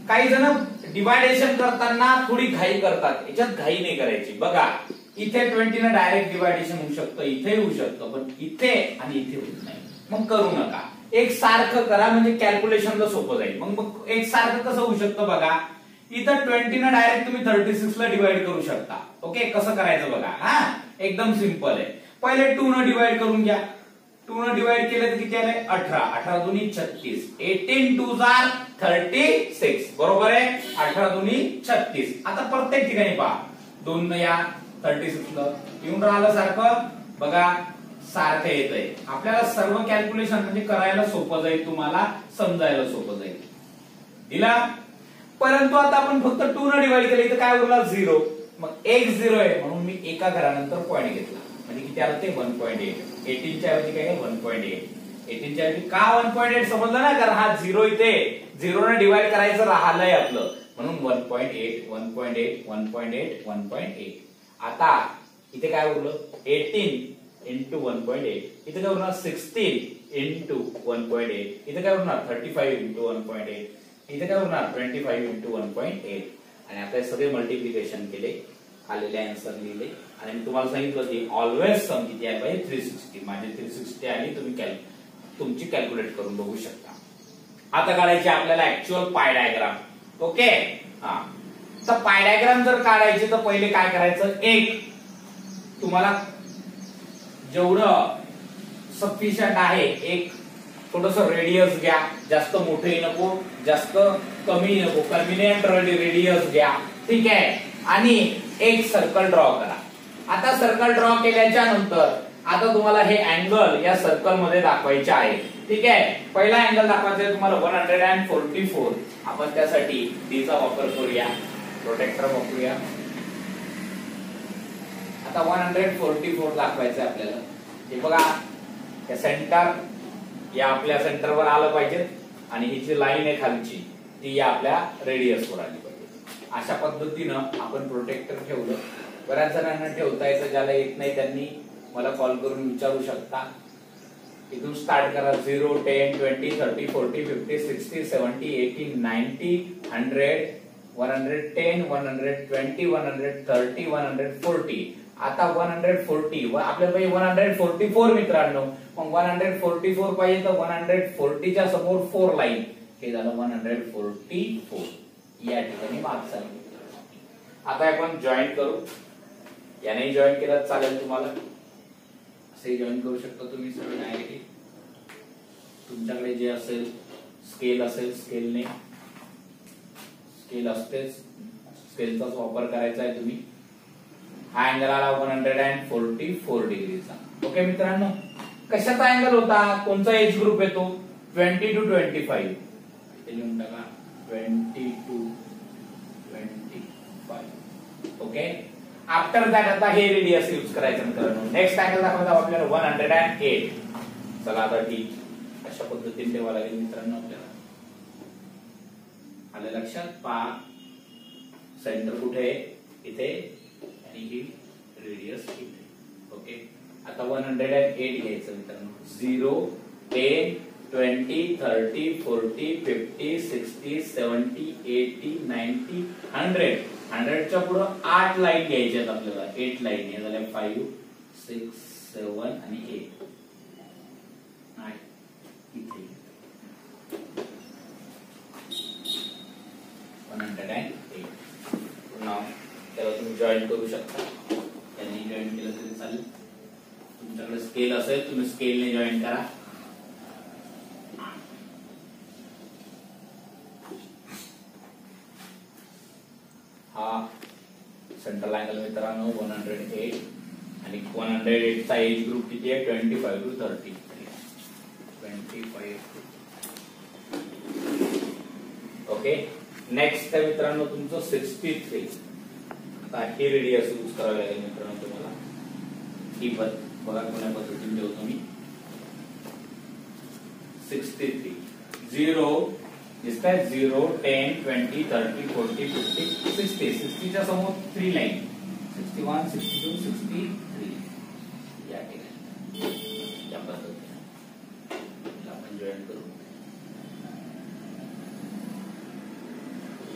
[SPEAKER 1] काही जण डिवायडेशन करताना थोडी घाई करतात, याच्यात घाई नाही करायची. बघा इथे ट्वेंटी न डायरेक्ट डिवायडेशन होऊ शकतं, इथे होऊ शकतं, पण इथे आणि इथे होत नाही. मग करू नका, एक सारखं करा म्हणजे कॅल्क्युलेशनला सोपं जाईल. मग मग एक सारखं कसं होऊ शकतं बघा, इथं ट्वेंटी न डायरेक्ट तुम्ही थर्टी सिक्स ला डिवाइड करू शकता. ओके, कसं करायचं बघा. हा एकदम सिंपल आहे. पहिले टू न डिवाइड करून घ्या. टू न डिवाइड केलं तर किती आले? अठरा. अठरा दुनी छत्तीस. एटीन टू जार थर्टी सिक्स. बरोबर आहे. अठरा दुनी छत्तीस. आता प्रत्येक ठिकाणी पहा, दोन न या थर्टी सिक्स ला येऊन राहिलं सारखं बघा, सारखं येतंय. आपल्याला सर्व कॅल्क्युलेशन म्हणजे करायला सोपं जाईल, तुम्हाला समजायला सोपं जाईल. दिला. परंतु आता आपण फक्त टू न डिवाइड केलं, तर काय उरला? झिरो. मग एक झिरो आहे म्हणून मी एका घरानंतर पॉईंट घेतला, म्हणजे किती आलं ते वन पॉईंट एट. एटीन च्या ऐवजी काय वन पॉईंट एट. एटीन च्या ऐवजी का वन पॉईंट एट समजलं ना, कारण हा झिरो इथे झिरो न डिवाइड करायचं राहिलंय आपलं, म्हणून one point eight one point eight one point eight one point eight. आता इथे काय उरलं? Eighteen into one point eight. इथे काय उरणार? Sixteen into one point eight. इथे काय उरणार? Thirty five into one point eight. इथे काय उरणार? Twenty five into one point eight. आणि आपले सगळे मल्टिप्लिकेशन केले, आलेले आन्सर लिहिले, आणि मी तुम्हाला सांगितलं की ऑलवेज सम किती आहे पाहिजे? Three sixty. माझी थ्री सिक्स्टी आली, तुम्ही तुमची कॅल्क्युलेट करून बघू शकता. आता काढायची आपल्याला ऍक्च्युअल पाय डायग्राम. ओके, हा. तर पाय डायग्राम जर काढायची तर पहिले काय करायचं? एक तुम्हाला जेवढं सफिशियंट आहे, एक थोडस रेडियस घ्या. जास्त मोठे नको, जास्त कमी नको, कन्व्हिनियंट रेडियस घ्या. ठीक आहे. आणि एक सर्कल ड्रॉ करा. आता सर्कल ड्रॉ केल्याच्या नंतर आता तुम्हाला हे अँगल या सर्कल मध्ये दाखवायचे आहे. ठीक आहे. पहिला अँगल दाखवायचा आहे तुम्हाला one hundred and forty four. आपण त्यासाठी डी चा वापर करूया, प्रोटेक्टर वापरूया. आता वन हंड्रेड फोर्टी फोर दाखवायचं आहे आपल्याला. हे बघा, हे सेंटर या आपल्या सेंटरवर आलं पाहिजे, आणि ही जी लाईन आहे खालची ती या आपल्या रेडियसवर आली पाहिजे. अशा पद्धतीनं आपण प्रोटेक्टर ठेवलं. बऱ्याच जणांना ठेवता येतं, ज्याला येत नाही त्यांनी मला कॉल करून विचारू शकता. इथून स्टार्ट करा. Zero, ten, twenty, thirty, forty, fifty, sixty, seventy, eighty, ninety, hundred, one hundred ten, one hundred twenty, one hundred thirty, one hundred forty. आता वन हंड्रेड फोर्टी आपल्याला पाहिजे वन हंड्रेड फोर्टी फोर मित्रांनो. मग वन हंड्रेड फोर्टी फोर पाहिजे तर वन हंड्रेड फोर्टीच्या समोर फोर लाईन, हे झालं वन हंड्रेड फोर्टी फोर. या ठिकाणी मार्क झाले. आता आपण जॉईन करू. याने जॉईन केलं चालेल तुम्हाला, असे जॉईन करू शकता तुम्ही सगळे डायरेक्टली. तुमच्याकडे जे असेल स्केल असेल, स्केलने स्केल असतेच, स्केलचाच वापर करायचा आहे तुम्ही. हा अँगल आला one hundred and forty four डिग्रीचा. ओके मित्रांनो, कशाचा अँगल होता? कोणता एज ग्रुप येतो? Twenty to twenty five. लिहून टाका twenty to twenty five. Okay. After that आता हे रेडियस यूज करायचं मित्रांनो. नेक्स्ट अँगल दाखवायचा आपल्याला वन हंड्रेड अँड एट. चला आता ठीक, अशा पद्धतीने ठेवा लागेल मित्रांनो आपल्याला. आलं लक्षात? पहा सेंटर कुठे आहे? इथे, आणि ही रेडियस इथे. ओके. आता वन हंड्रेड अँड एट घ्यायचं मित्रांनो. Zero, ten, twenty, thirty, forty, fifty, sixty, seventy, eighty, ninety, hundred. हंड्रेडच्या पुढं आठ लाईन घ्यायच्यात आपल्याला. एट लाईन हे झाल्या फाईव्ह, सिक्स, सेवन आणि एट. इथे वन हंड्रेड अँड एट. नाव त्याला तुम्ही जॉईन करू शकता. त्यांनी जॉईन केलं तरी चालेल. तुमच्याकडे स्केल असेल तुम्ही स्केलने जॉईन करा. हा सेंट्रल अँगल मित्रांनो वन हंड्रेड एट, आणि वन हंड्रेड एट चा एज ग्रुप किती आहे? Twenty five to thirty. Twenty five. Okay. Next आहे मित्रांनो तुमचं सिक्स्टी थ्री. आता हे रेडियस यूज करावे लागेल मित्रांनो तुम्हाला. ही पद बघा कोण्या पद्धतीने ठेवतो मी. Sixty three. झिरो दिसताय? Zero, ten, twenty, thirty, forty, fifty, sixty. सिक्स्टीच्या समोर three line. Sixty one, sixty two, sixty three. या ठिकाणी या पद्धतीने आपण जॉईन करू.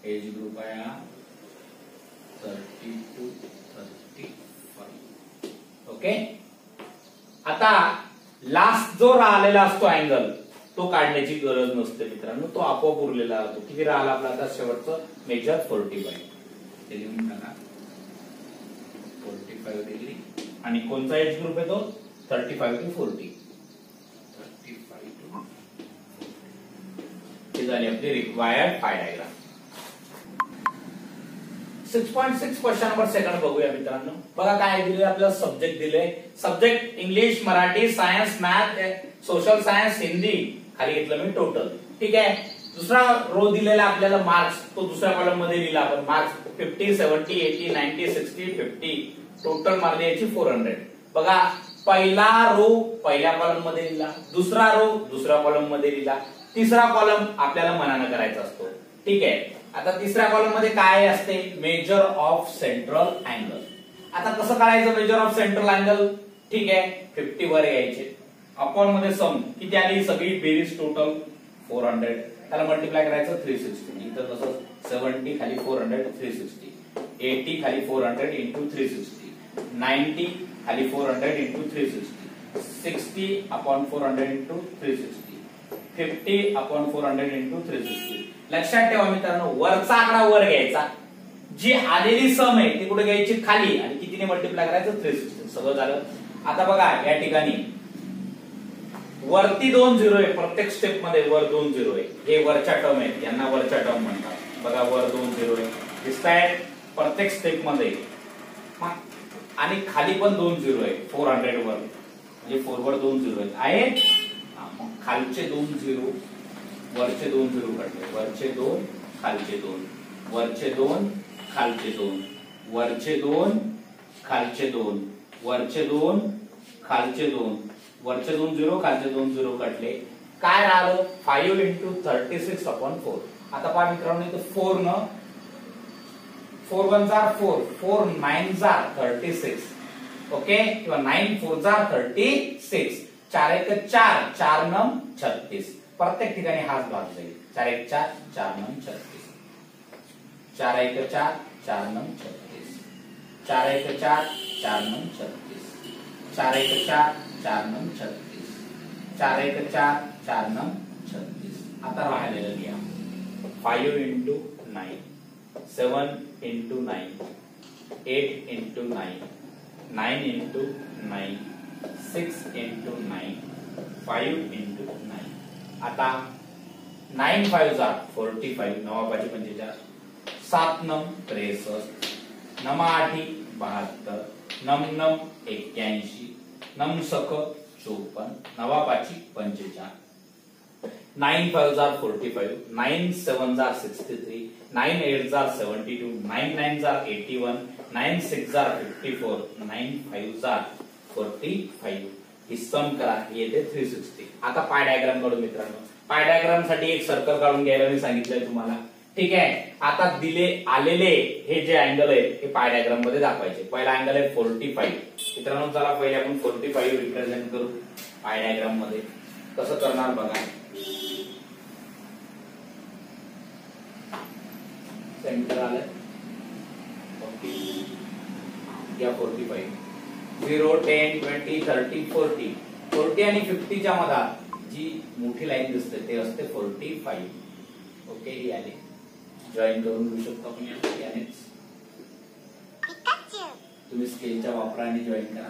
[SPEAKER 1] एज ग्रुप आहे हा thirty to thirty five. Okay. आता लास्ट जो राहिलेला असतो अँगल तो काढण्याची गरज नसते मित्रांनो, तो आपोआप उरलेला राहतो. किती राहिला आपला आता शेवटचं मेजर फोर्टी फाईव्ह, ते लिहून टाका फोर्टी फाईव्ह डिग्री. आणि कोणता एज ग्रुप आहे तो thirty five to forty. Thirty five to ही झाली आपली required pie diagram. Six point six question number second बघूया मित्रांनो. बघा काय दिले आपल्याला, सब्जेक्ट दिले. Subject English, Marathi, science, math, social science, Hindi. खाली घेतलं मी टोटल. ठीक आहे. दुसरा रो दिलेला आपल्याला मार्क्स, तो दुसऱ्या कॉलम मध्ये लिहिला आपण. Marks fifty, seventy, eighty, ninety, sixty, fifty. Total mark द्यायची फोर हंड्रेड. बघा पहिला रो पहिल्या कॉलम मध्ये लिहिला, दुसरा रो दुसऱ्या कॉलम मध्ये लिहिला, तिसरा कॉलम आपल्याला मनानं करायचा असतो. ठीक आहे. आता तिसऱ्या कॉलम मध्ये काय असते, मेजर ऑफ सेंट्रल अँगल. आता कसं काढायचं मेजर ऑफ सेंट्रल अँगल. ठीक आहे. फिफ्टी वर यायचे, अपॉन मध्ये सम किती आली, सगळी बेरीज टोटल फोर हंड्रेड. त्याला मल्टिप्लाय करायचं थ्री सिक्स्टी. इथं कसं सेव्हन्टी खाली four hundred three sixty, eighty खाली four hundred into three sixty, ninety खाली four hundred into three sixty, sixty upon four hundred into three sixty, fifty upon four hundred into three sixty. लक्षात ठेवा मित्रांनो, वरचा आकडा वर घ्यायचा, जी आलेली सम आहे ती कुठे घ्यायची खाली, आणि कितीने मल्टिप्लाय करायचं थ्री सिक्स्टी. सगळं झालं. आता बघा या ठिकाणी वरती दोन झिरो आहे, प्रत्येक स्टेप मध्ये वर दोन झिरो आहे. हे वरच्या टर्म आहेत, यांना वरच्या टर्म म्हणतात. बघा वर दोन झिरो आहे दिसतायत प्रत्येक स्टेप मध्ये, आणि खाली पण दोन झिरो आहे फोर हंड्रेड वर, म्हणजे फोर वर दोन झिरो आहेत. मग खालचे दोन झिरो वरचे दोन झिरो काढले, वरचे दोन खालचे दोन, वरचे दोन खालचे दोन, वरचे दोन खालचे दोन, वरचे दोन खालचे दोन, वरचे दोन झिरो खालचे दोन झिरो काढले. काय राहिलं, five into thirty six upon four. आता पहा मित्रांनो इथं फोर न फोर वन जार फोर, फोर नाईन जार थर्टी सिक्स. ओके. किंवा नाईन फोर जार थर्टी सिक्स. चार एक चार, चार नम छत्तीस. प्रत्येक ठिकाणी हाच भाग जाईल. चार एक चार, चार नम छत्तीस. चार एक चार, चार नम छत्तीस. चार एक चार, चार नम छत्तीस. चार एक चार, चार नम छत्तीस. चार एक चार, चार नम छत्तीस. आता राहिलेलं लिहा. Five into nine, seven into nine, eight into nine, nine into nine, six into nine, five into nine. आता नाईन फाईव्ह जा फोर्टी फाईव्ह, नवा पाची पंचेचाळीस, सात नम त्रेसष्ट, नमा आठी बहात्तर, नम नम एक्क्याऐंशी, नम सख चोपन्न, नवा पाची पंचेचाळीस. नाईन फाईव्ह जार फोर्टी फाईव्ह, नाईन सेवन जार सिक्स्टी थ्री, नाईन एट जार सेव्हन्टी टू, नाईन नाईन जार एटी वन, नाईन सिक्स जार फिफ्टी फोर, नाईन फाईव्ह जार फोर्टी फाईव्ह. ही सम करा, येते थ्री सिक्स्टी. आता पाय डायग्राम काढू मित्रांनो. पाय डायग्राम साठी एक सर्कल काढून घ्यायला मी सांगितलंय तुम्हाला. ठीक आहे. आता दिले आलेले हे जे अँगल आहे हे पाय डायग्राम मध्ये दाखवायचे. पहिला अँगल आहे फोर्टी फाईव्ह. मित्रांनो चला पहिले आपण फोर्टी फाईव्ह रिप्रेझेंट करू पाय डायग्राम मध्ये. कसं करणार बघा. सेंटर आलं. ओके. या forty five, zero ten twenty thirty forty, forty आणि फिफ्टीच्या मधात जी मोठी लाईन दिसते ते असते फोर्टी फाईव्ह. ओके. ही आली. जॉईन करून घेऊ शकतो आपण यानेच. तुम्ही स्केलच्या वापराने जॉईन करा.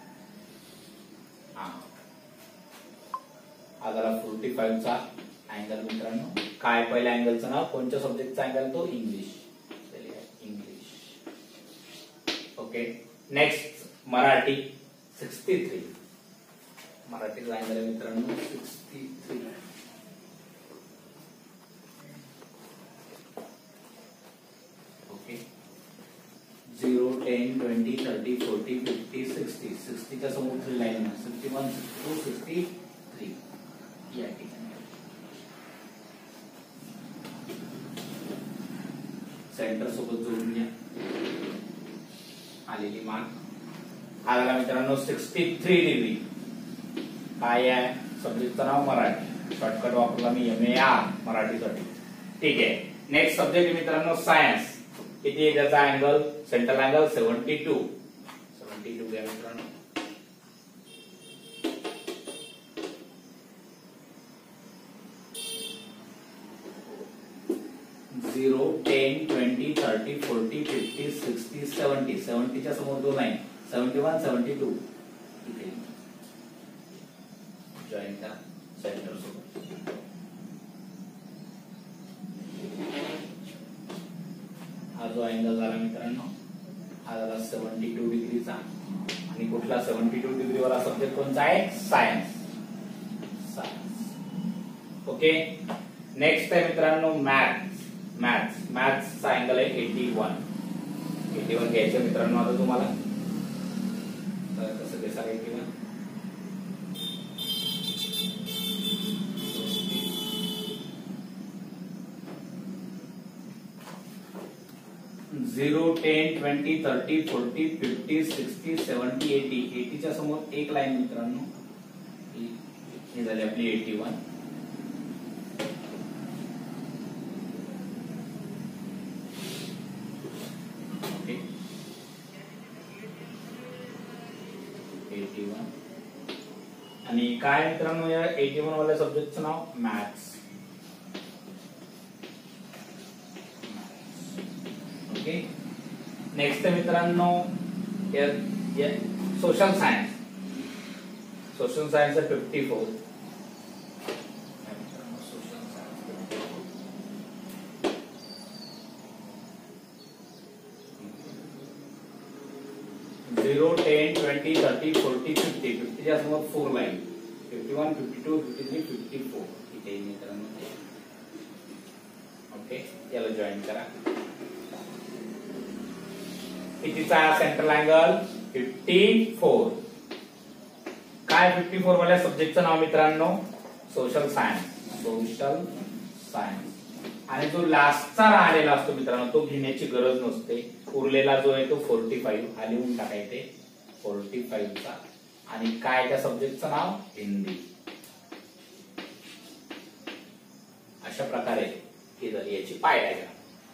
[SPEAKER 1] हा हा झाला फोर्टी फाईव्ह चा अँगल मित्रांनो. काय पहिल्या अँगलचं नाव, कोणत्या सब्जेक्टचा अँगल, तो English. English. Okay. Next Marathi sixty three. मराठीचा अँगल आहे मित्रांनो sixty three. Okay. Zero ten twenty thirty forty fifty sixty, सिक्स्टीच्या समोर three line, sixty one sixty two sixty three. या ठिकाणी सेंटर सोबत जोडून घ्या. आलेली मार्क हा झाला मित्रांनो सिक्स्टी थ्री डिग्री. काय आहे सब्जेक्टचं नाव मराठी. शॉर्टकट वापरला मी एम ए आर मराठीसाठी. ठीक आहे. नेक्स्ट सब्जेक्ट मित्रांनो सायन्स. किती आहे त्याचा angle, central angle seventy two. Seventy two घ्या मित्रांनो. Zero ten twenty thirty forty fifty sixty seventy. सेव्हन्टीच्या समोर दोन आहे, सेव्हन्टी वन सेव्हन्टी टू. इथे जॉईन करा सेंटर सोबत. हा जो अँगल झाला मित्रांनो हा झाला सेव्हन्टी टू डिग्रीचा. आणि कुठला सेव्हन्टी टू डिग्री वाला सब्जेक्ट कोणता आहे, सायन्स. सायन्स. ओके. नेक्स्ट आहे मित्रांनो मॅथ्स. मॅथ्स मॅथ्सचा अँगल आहे एटी वन. एटी वन घ्यायचं मित्रांनो आता तुम्हाला. तर कसं घ्यायचं eighty one, zero ten twenty thirty forty fifty sixty seventy eighty. एटीच्या समोर एक लाईन मित्रांनो, हे झाली आपली eighty one. Okay. Eighty one. आणि काय मित्रांनो या एटी वन वाल्या सब्जेक्टचं नाव मॅथ्स. ओके. नेक्स्ट मित्रांनो सोशल सायन्स. सोशल सायन्स आहे fifty four. Zero ten twenty thirty forty fifty. फिफ्टीच्या समोर four line, fifty one fifty two fifty three fifty four. इथे मित्रांनो. ओके. याला जॉईन करा. कितीचा सेंट्रल अँगल फिफ्टी फोर. काय फिफ्टी फोर वाल्या सब्जेक्टचं नाव मित्रांनो सोशल सायन्स. Social science. आणि जो लास्टचा राहिलेला असतो मित्रांनो तो घेण्याची गरज नसते. उरलेला जो आहे तो फोर्टी फाईव्ह. हा लिहून टाकायचे फोर्टी फाईव्ह चा. आणि काय त्या सब्जेक्टचं नाव हिंदी. अशा प्रकारे ही झाली याची pie diagram.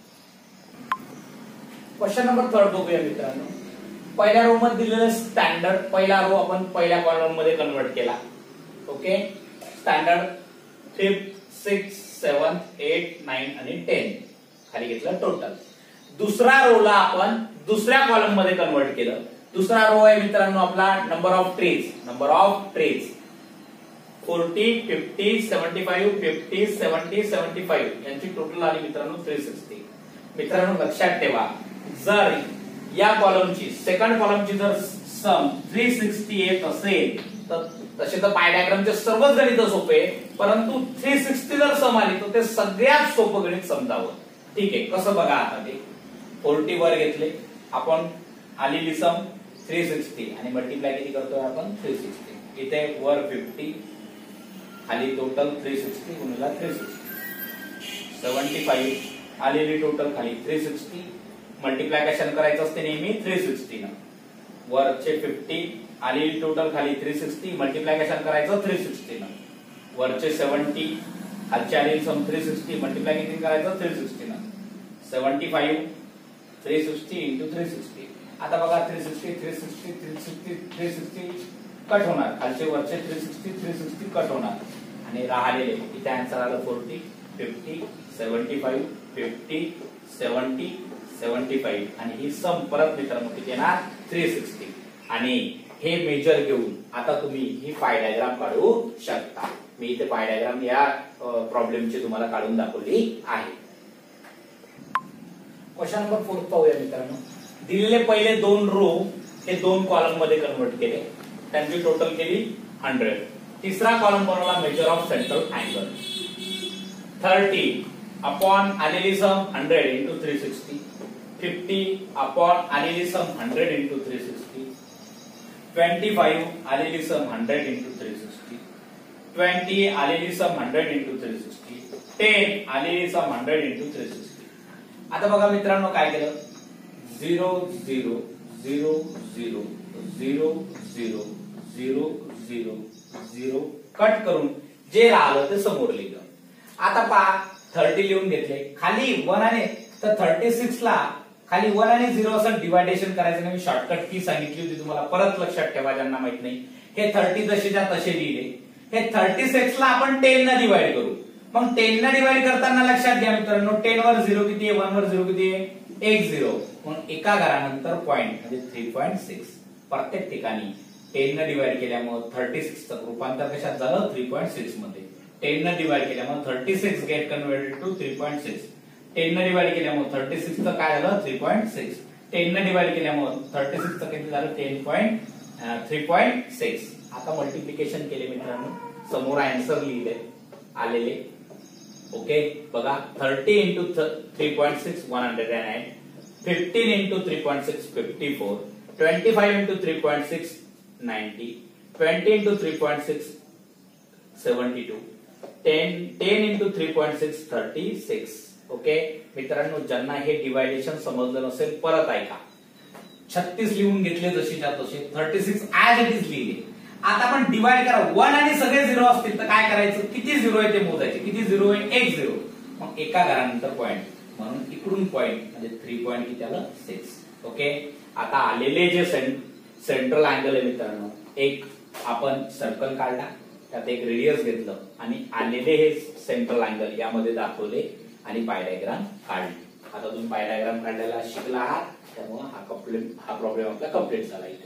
[SPEAKER 1] Question number third बघूया मित्रांनो. पहिल्या रो मध्ये दिलेलं स्टँडर्ड. पहिला रो आपण पहिल्या कॉलम मध्ये कन्वर्ट केला. Okay. Standard fifth six seven eight nine आणि टेन खाली घेतलं टोटल. दुसरा रोला आपण दुसऱ्या कॉलम मध्ये कन्वर्ट केलं. दुसरा रो आहे मित्रांनो आपला number of trees. Number of trees forty fifty seventy five fifty seventy seventy five यांची टोटल आली मित्रांनो थ्री सिक्स्टी. मित्रांनो लक्षात ठेवा जर या कॉलमची सेकंड कॉलमची जर सम थ्री सिक्स्टी येत असेल तर तसे तर पाय डायग्रामचे सर्वच गणित सोपे, परंतु थ्री सिक्स्टी जर सम आली तर ते सगळ्यात सोपं गणित समजावं. ठीक आहे. कसं बघा आता ते फोर्टी वर घेतले आपण, आलेली सम थ्री सिक्स्टी आणि मल्टिप्लाय किती करतोय आपण थ्री सिक्स्टी. इथे वर फिफ्टी खाली टोटल थ्री सिक्स्टी गुणिला थ्री सिक्स्टी सेव्हन्टी फाईव्ह आलेली टोटल खाली थ्री सिक्स्टी. मल्टिप्लाय कशाने करायचं असते नेहमी थ्री सिक्स्टी न. वरचे फिफ्टी आलेली टोटल खाली थ्री सिक्स्टी मल्टिप्लाय कशाने करायचं थ्री सिक्स्टी न. वरचे सेव्हन्टी खालची आलेली सम थ्री सिक्स्टी मल्टिप्लाय किती करायचं थ्री सिक्स्टी न. Seventy five three sixty into three sixty. आता बघा three sixty three sixty three sixty three sixty cut होणार. खालचे वरचे three sixty three sixty cut होणार आणि राहिलेले इथे आन्सर आलं forty fifty seventy five fifty seventy seventy five आणि ही सम परत मित्रांनो किती येणार थ्री सिक्स्टी. आणि हे मेजर घेऊन आता तुम्ही ही पाय डायग्राम काढू शकता. मी इथे पाय डायग्राम या प्रॉब्लेमची तुम्हाला काढून दाखवली आहे. क्वेश्चन नंबर फोर पाहूया मित्रांनो. दिलेले पहिले दोन रो हे दोन कॉलम मध्ये कन्वर्ट केले, त्यांची टोटल केली हंड्रेड. तिसरा कॉलम बनवला measure of central angle. Thirty upon आलेली sum hundred into three sixty. Fifty upon आलेली sum hundred into three sixty. Twenty five आलेली sum hundred into three sixty. Twenty आलेली sum hundred into three sixty. Ten आलेली sum hundred into three sixty. आता बघा मित्रांनो काय केलं, zero zero zero zero zero zero zero zero zero cut करून जे राहिलं ते समोर लिहिलं. आता पहा थर्टी लिहून घेतले. खाली वन आणि तर थर्टी सिक्स ला खाली वन आणि झिरो असं डिवायडेशन करायचं नाही. मी शॉर्टकट की सांगितली होती तुम्हाला, परत लक्षात ठेवा ज्यांना माहित नाही. हे थर्टी जसेच्या तसे लिहिले. हे थर्टी सिक्स ला आपण टेन न डिवाइड करू. मग टेन न डिवाइड करताना लक्षात घ्या मित्रांनो, टेन वर झिरो किती आहे, वन वर झिरो किती आहे, एक झिरो. म्हणून एका घरानंतर पॉईंट म्हणजे थ्री पॉईंट सिक्स. प्रत्येक ठिकाणी टेन न डिवाइड केल्यामुळे थर्टी सिक्स चं रूपांतर कशात झालं, थ्री पॉईंट सिक्स मध्ये. टेन न डिवाइड केल्यामुळे thirty six get converted to three point six. Ten न डिवाइड केल्यामुळे थर्टी सिक्स चं काय झालं, थ्री पॉईंट सिक्स. टेन न डिवाइड केल्यामुळे थर्टी सिक्स चं किती झालं, ten point three point six. आता मल्टिप्लिकेशन केले मित्रांनो, समोर आन्सर लिहिले आलेले. ओके बघा, thirty into three point six one hundred and eight, fifteen into three point six fifty four, twenty five into three point six ninety, twenty into three point six seventy two, ten ten into three point six thirty six. Okay मित्रांनो, ज्यांना हे डिवायडेशन समजलं नसेल परत ऐका. छत्तीस लिहून घेतले जशीच्या तसे, thirty six as it is लिहिले. आता आपण डिवाइड करा. वन आणि सगळे झिरो असतील तर काय करायचं, किती झिरो आहे ते मोजायचे. किती झिरो आहे, एक झिरो. मग एका घरानंतर पॉईंट, म्हणून इकडून पॉईंट म्हणजे थ्री पॉईंट किती आलं, सिक्स. ओके, आता आलेले जे सेंट्रल अँगल आहे मित्रांनो, एक आपण सर्कल काढला, त्यात एक रेडियस घेतलं आणि आलेले हे सेंट्रल अँगल यामध्ये दाखवले आणि पाय डायग्राम काढली. आता तुम्ही पाय डायग्राम काढलेला शिकला आहात, त्यामुळे हा कंप्लीट हा प्रॉब्लेम आपला कंप्लीट झाला इथे.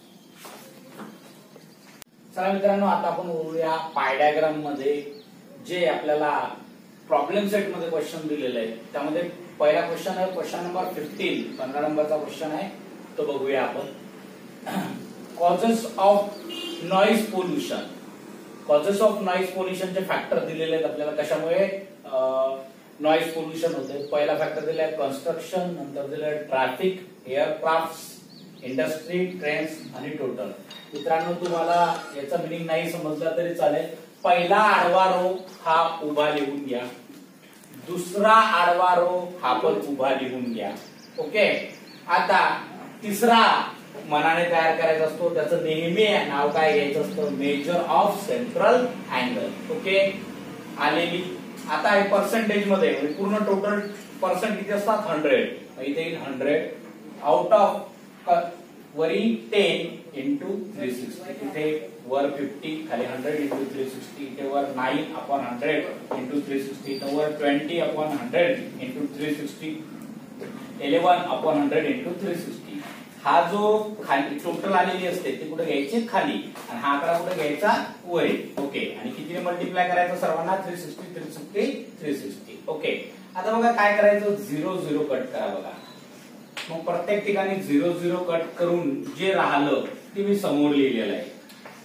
[SPEAKER 1] चला मित्रांनो, आता आपण बोलूया पाय डायग्राम मध्ये जे आपल्याला प्रॉब्लेम सेट मध्ये क्वेश्चन दिलेले आहे. त्यामध्ये पहिला क्वेश्चन आहे क्वेश्चन नंबर फिफ्टीन, पंधरा नंबरचा क्वेश्चन आहे, तो बघूया आपण. Causes of noise pollution. Causes of noise पोल्युशनचे फॅक्टर दिलेले आहेत आपल्याला, कशामुळे नॉइज पोल्युशन होते. पहिला फॅक्टर दिलाय कन्स्ट्रक्शन, नंतर दिलाय ट्रॅफिक, एअरक्राफ्ट, इंडस्ट्री, ट्रेन्स आणि टोटल. मित्रांनो, तुम्हाला याचा मिनिंग नाही समजला तरी चालेल. पहिला आडवा रो हा उभा लिहून घ्या, दुसरा आडवा रो हा पण उभा लिहून घ्या. ओके, आता तिसरा मनाने तयार करायचा असतो, त्याचं नेहमी नाव काय घ्यायचं असतं, measure of central angle. Okay, आलेली. आता हे पर्सेंटेज मध्ये पूर्ण टोटल पर्सेंट किती असतात, हंड्रेड. इथे हंड्रेड आउट ऑफ वरी टेन इंटू थ्री सिक्स्टी. इथे वर फिफ्टी, खाली हंड्रेड इंटू थ्री सिक्स्टी. इथे वर nine upon hundred into three sixty. इथे वर twenty upon hundred into three sixty. Eleven upon hundred into three sixty. हा जो खाली टोटल आलेली असते ती कुठे घ्यायची, खाली, आणि हा आकडा कुठे घ्यायचा, वरी. ओके, आणि कितीने मल्टिप्लाय करायचं सर्वांना, three sixty three sixty three sixty. Okay, आता बघा काय करायचं, झिरो झिरो कट करा. बघा, मग प्रत्येक ठिकाणी झिरो झिरो कट करून जे राहिलं ते मी समोर लिहिलेलं आहे,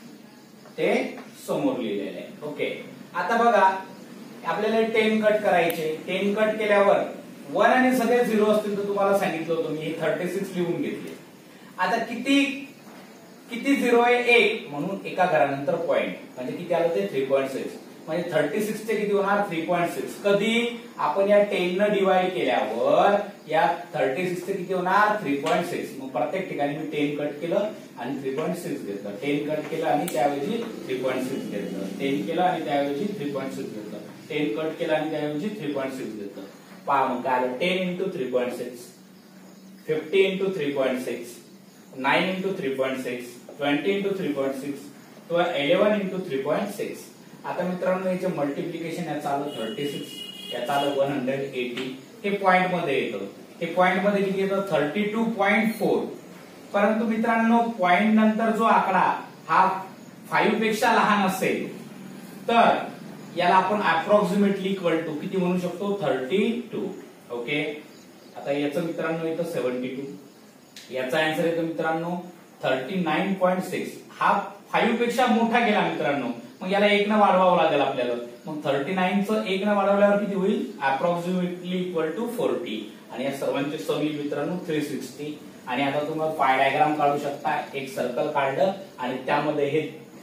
[SPEAKER 1] ते समोर लिहिलेलं आहे. ओके, आता बघा आपल्याला टेन कट करायचे. टेन कट केल्यावर वन आणि सगळे झिरो असतील तर तुम्हाला सांगितलं होतं मी, थर्टी सिक्स लिहून घेतले. आता किती किती झिरो आहे, एक. म्हणून एका घरानंतर पॉईंट म्हणजे किती आलं ते, थ्री पॉईंट सिक्स. म्हणजे थर्टी सिक्स चे किती होणार, थ्री पॉईंट सिक्स. कधी आपण या टेन न डिवाइड केल्यावर या थर्टी सिक्स चे किती होणार, थ्री पॉईंट सिक्स. मग प्रत्येक ठिकाणी मी टेन कट केलं आणि थ्री पॉईंट सिक्स घेतलं. टेन कट केलं आणि त्याऐवजी थ्री पॉईंट सिक्स घेतलं. टेन केलं आणि त्याऐवजी थ्री पॉईंट सिक्स घेतलं. टेन कट केलं आणि त्याऐवजी थ्री पॉईंट सिक्स घेतलं. पहा मग काय आलं, ten into three point six, fifty into three point six, nine into three point six, twenty into three point six, तो eleven into three point six. आता मित्रांनो याचे मल्टिप्लिकेशन याचं आलं थर्टी सिक्स, याचं आलं वन हंड्रेड एटी. हे पॉईंट मध्ये येतं. हे पॉईंट मध्ये किती येतं, थर्टी टू पॉईंट फोर. परंतु मित्रांनो पॉईंट नंतर जो आकडा हा फाईव्ह पेक्षा लहान असेल तर याला आपण अप्रॉक्सिमेटली इक्वल टू किती म्हणू शकतो, थर्टी टू. ओके, आता याचं मित्रांनो येतं सेव्हन्टी टू. याचा आन्सर येतो मित्रांनो थर्टी नाईन पॉईंट सिक्स. हा फाईव्ह पेक्षा मोठा गेला मित्रांनो, मग याला एक न वाढवावं लागेल आपल्याला. मग थर्टी नाईन चं एक न वाढवल्यावर किती होईल, अप्रॉक्सिमेटली इक्वल टू फोर्टी. आणि या सर्वांचे सम येईल मित्रांनो थ्री सिक्स्टी. आणि आता तुम्ही पाय डायग्राम काढू शकता. एक सर्कल काढलं आणि त्यामध्ये हे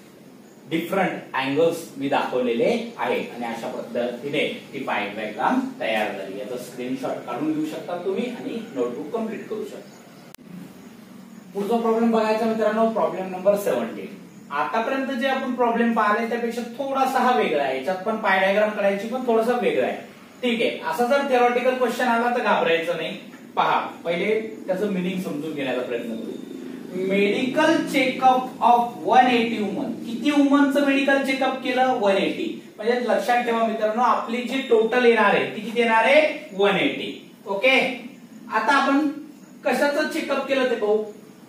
[SPEAKER 1] डिफरंट अँगल्स मी दाखवलेले आहेत आणि अशा पद्धतीने ही पाय डायग्राम तयार झाली. याचा स्क्रीनशॉट काढून घेऊ शकता तुम्ही आणि नोटबुक कंप्लीट करू शकता. पुढचा प्रॉब्लेम बघायचा मित्रांनो, प्रॉब्लेम नंबर सेव्हन्टीन. आतापर्यंत जे आपण प्रॉब्लेम पाहिले त्यापेक्षा थोडासा हा वेगळा आहे. याच्यात पण पाय डायग्राम करायची पण थोडासा वेगळा आहे. ठीक आहे, असा जर थिओरिटिकल क्वेश्चन आला तर घाबरायचं नाही. पहा, पहिले त्याचं मिनिंग समजून घेण्याचा प्रयत्न करू. Medical checkup of one eighty woman. किती वुमनचं मेडिकल चेकअप केलं? One eighty. म्हणजे लक्षात ठेवा मित्रांनो, आपली जी टोटल येणार आहे ती किती येणार आहे? One eighty. ओके, आता आपण कशाचं चेकअप केलं ते पाहू.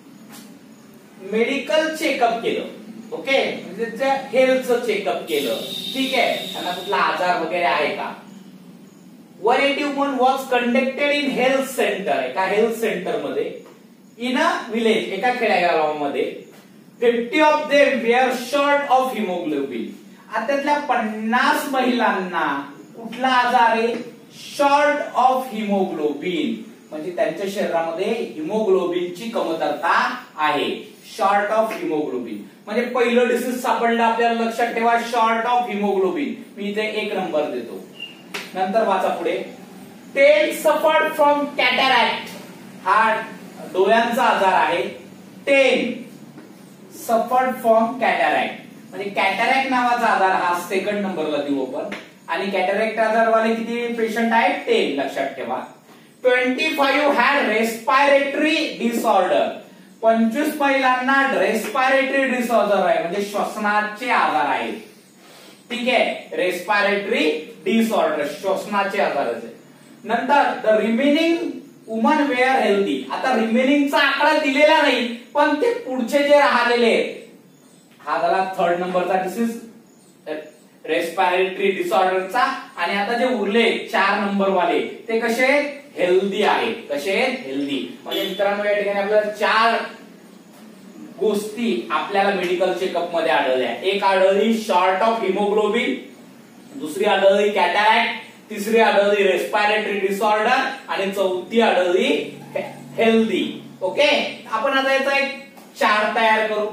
[SPEAKER 1] मेडिकल चेकअप केलं. ओके, म्हणजे हेल्थचं चेकअप केलं. ठीक आहे, त्यांना कुठला आजार वगैरे आहे का? One eighty woman was conducted in health centre. एका हेल्थ सेंटर मध्ये इन अ विलेज, एका खेडेगावामध्ये. Fifty of them were short of haemoglobin. आता त्यातल्या पन्नास महिलांना कुठला आजार आहे? Short of haemoglobin. म्हणजे त्यांच्या शरीरामध्ये हिमोग्लोबिनची कमतरता आहे. शॉर्ट ऑफ हिमोग्लोबिन म्हणजे पहिलं डिसीज सापडलं आपल्याला. लक्षात ठेवा, शॉर्ट ऑफ हिमोग्लोबिन. मी इथे एक नंबर देतो. नंतर वाचा पुढे. Ten suffered from cataract. हा डोळ्यांचा आजार आहे. टेन सफर्ड फ्रॉम कॅटरॅक्ट म्हणजे कॅटरॅक्ट नावाचा आजार हा सेकंड नंबरला देऊ आपण. आणि कॅटरॅक्ट आजारवाले किती पेशंट आहेत? टेन. लक्षात ठेवा. Twenty five had respiratory disorder. पंचवीस महिलांना रेस्पायरेटरी डिसऑर्डर आहे म्हणजे श्वसनाचे आजार आहेत. ठीक आहे, रेस्पायरेटरी डिसऑर्डर श्वसनाचे आजार आहेत. नंतर the remaining woman were healthy. आता रिमेनिंगचा आकडा दिलेला नाही, पण ते पुढचे जे राहिलेले आहेत, हा झाला थर्ड नंबरचा डिसीज रेस्पायरेटरी डिसऑर्डरचा. आणि आता जे उरले चार नंबर वाले ते कसे? हेल्दी आहेत. कसे? हेल्दी. म्हणजे मित्रांनो, या ठिकाणी आपल्याला चार गोष्टी आपल्याला मेडिकल चेकअप मध्ये आढळल्या. एक आढळली शॉर्ट ऑफ हिमोग्लोबिन, दुसरी आढळली कॅटरॅक्ट, तिसरी आढळली रेस्पायरेटरी डिसऑर्डर आणि चौथी आढळली हेल्दी. ओके, आपण आता याचा एक चार्ट तयार करू.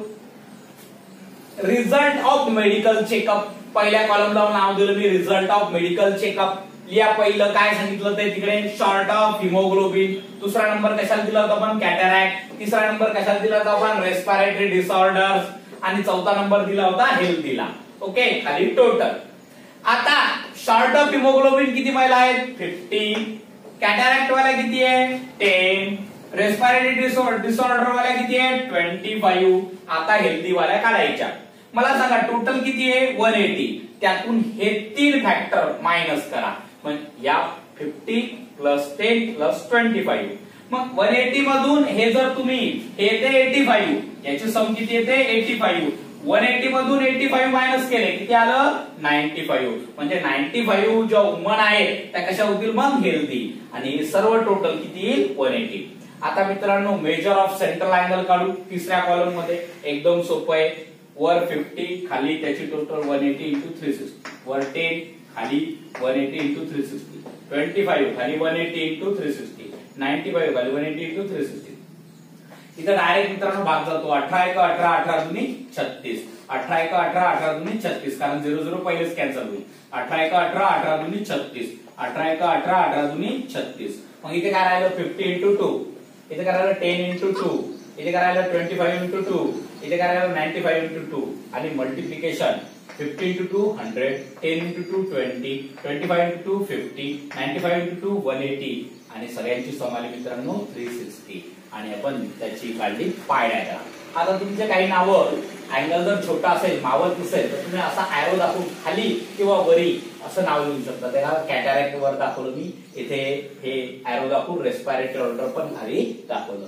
[SPEAKER 1] Result of medical checkup. पहिल्या कॉलमला नाव दिलं मी रिझल्ट ऑफ मेडिकल चेकअप. लिहा पहिलं काय सांगितलं ते तिकडे, शॉर्ट ऑफ हिमोग्लोबिन. दुसरा नंबर कशाला दिला होता आपण? कॅटरॅक्ट. तिसरा नंबर कशाला दिला होता आपण? Respiratory disorders. आणि चौथा नंबर दिला होता हेल्दीला. ओके, खाली टोटल. आता शॉर्ट ऑफ हिमोग्लोबिन किती महिला आहेत? फिफ्टी. कॅटरॅक्ट वाला किती आहे? टेन. रेस्पायरेटरी डिसऑर्डर वाला किती आहे? Twenty five. आता हेल्दी वाल्या काढायच्या. मला सांगा टोटल किती आहे? One eighty. त्यातून हे तीन फॅक्टर मायनस करा. म्हणजे या fifty plus ten plus twenty five. मग वन एटी मधून हे जर तुम्ही हे येते एटी फाईव्ह, याची सम किती येते? Eighty five. वन एटी मधून एटी फाईव्ह मायनस केले किती आलं? Ninety five. म्हणजे नाईन्टी फाईव्ह ज्या वुमन आहेत त्या कशा होतील मग? हेल्दी. आणि सर्व टोटल किती येईल? One eighty. आता मित्रांनो, मेजर ऑफ सेंट्रल अँगल काढू तिसऱ्या कॉलम मध्ये. एकदम सोपं आहे. वर फिफ्टी, खाली त्याची total one eighty into three sixty. वर टेन, खाली one eighty into three sixty. Twenty five, खाली one eighty into three sixty. Ninety five, खाली one eighty into three sixty. इथं डायरेक्ट मित्रांनो भाग जातो. अठरा एक अठरा, अठरा दुनी छत्तीस. अठरा एक अठरा, अठरा दुनी छत्तीस. कारण झिरो झिरो पहिलेच कॅन्सल होईल. अठरा एक अठरा, अठरा दुनी छत्तीस. अठरा एक अठरा, अठरा दुनी छत्तीस. मग इथे काय राहिलं? Fifty into two. इथे काय राहिलं? Ten into two. इथे काय राहिलं? Twenty five into two. इथे काय राहिलं? Ninety five into two. आणि multiplication fifty into two hundred, ten into two twenty, twenty five into two fifty, ninety five into two one eighty. आणि सगळ्यांची सम आली मित्रांनो थ्री सिक्स्टी. आणि आपण त्याची काढली पाय डायग्राम. आता तुमचे काही नावं अँगल जर छोटा असेल, मावत नसेल, तर तुम्ही असा ऍरो दाखवून खाली किंवा वरी असं नाव लिहू शकता. त्याला कॅटरॅक्ट वर दाखवलं मी. इथे हे ऍरो दाखवून रेस्पायरेटरी ऑर्डर पण खाली दाखवलं.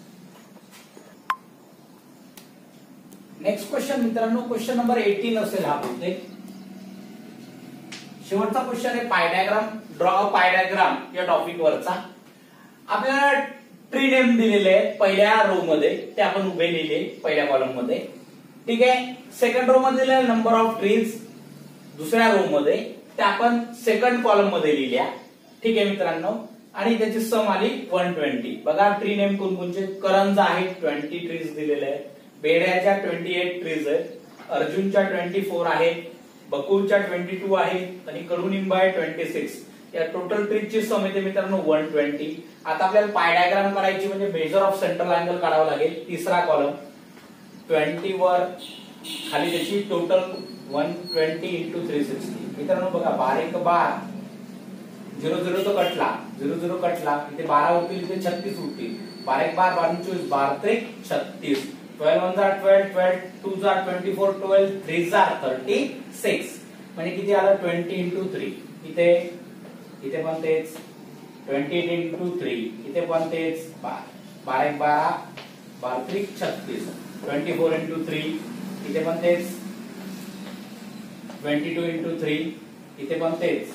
[SPEAKER 1] नेक्स्ट क्वेश्चन मित्रांनो, क्वेश्चन नंबर एटीन असेल हा बहुतेक. शेवटचा क्वेश्चन आहे pie diagram. Draw a pie diagram या टॉपिक वरचा. आपल्याला ट्री नेम दिलेले आहेत पहिल्या रो मध्ये, ते आपण उभे लिहिले पहिल्या कॉलम मध्ये. ठीक आहे. सेकंड रो मध्ये दिलेला नंबर ऑफ ट्रीज दुसऱ्या रो मध्ये, ते आपण सेकंड कॉलम मध्ये लिहिल्या. ठीक आहे मित्रांनो. आणि त्याची सम आली वन ट्वेंटी. बघा ट्री नेम कोणकोणचे? करंज आहे ट्वेंटी ट्रीज दिलेले आहेत. बेड्याच्या ट्वेंटी एट ट्रीज आहेत. अर्जुनच्या ट्वेंटी फोर आहेत. बकुळच्या ट्वेंटी टू आहेत. आणि कडुनिंबा आहे ट्वेंटी सिक्स. या टोटल ट्रीजची सम येते मित्रांनो वन ट्वेंटी. आता आपल्याला पाय डायग्राम करायची म्हणजे मेजर ऑफ सेंट्रल अँगल काढावं लागेल. तिसरा कॉलम ट्वेंटी वर, खाली त्याची total one twenty into three sixty. मित्रांनो बघा बारीक बार झिरो झिरो तो कटला, झिरो झिरो कटला, इथे बारा उरतील, इथे छत्तीस उरतील, बारा एक बार, बारा चोवीस, बारा त्रिक छत्तीस, ट्वेल्व वन जा ट्वेल्व, ट्वेल्व टू जा ट्वेंटी फोर, ट्वेल्व थ्री जा थर्टी सिक्स, म्हणजे किती आलं ट्वेंटी इंटू थ्री, इथे इथे पण तेच ट्वेंटी इंटू थ्री, इथे पण तेच बारा, बारा एक बारा, बारा त्रिक छत्तीस, ट्वेंटी फोर इंटू थ्री, इथे पण तेच ट्वेंटी टू इंटू थ्री, इथे पण तेच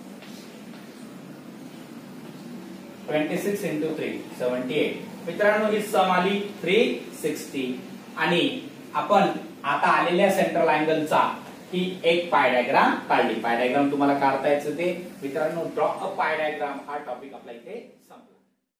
[SPEAKER 1] twenty six into three, seventy eight. मित्रांनो ही सम आली थ्री सिक्स्टी. आणि आपण आता आलेल्या सेंट्रल अँगलचा ही एक पाय डायग्राम काढली. पाय डायग्राम तुम्हाला काढता यायचं ते मित्रांनो ड्रॉ अ पाय डायग्राम हा टॉपिक आपला इथे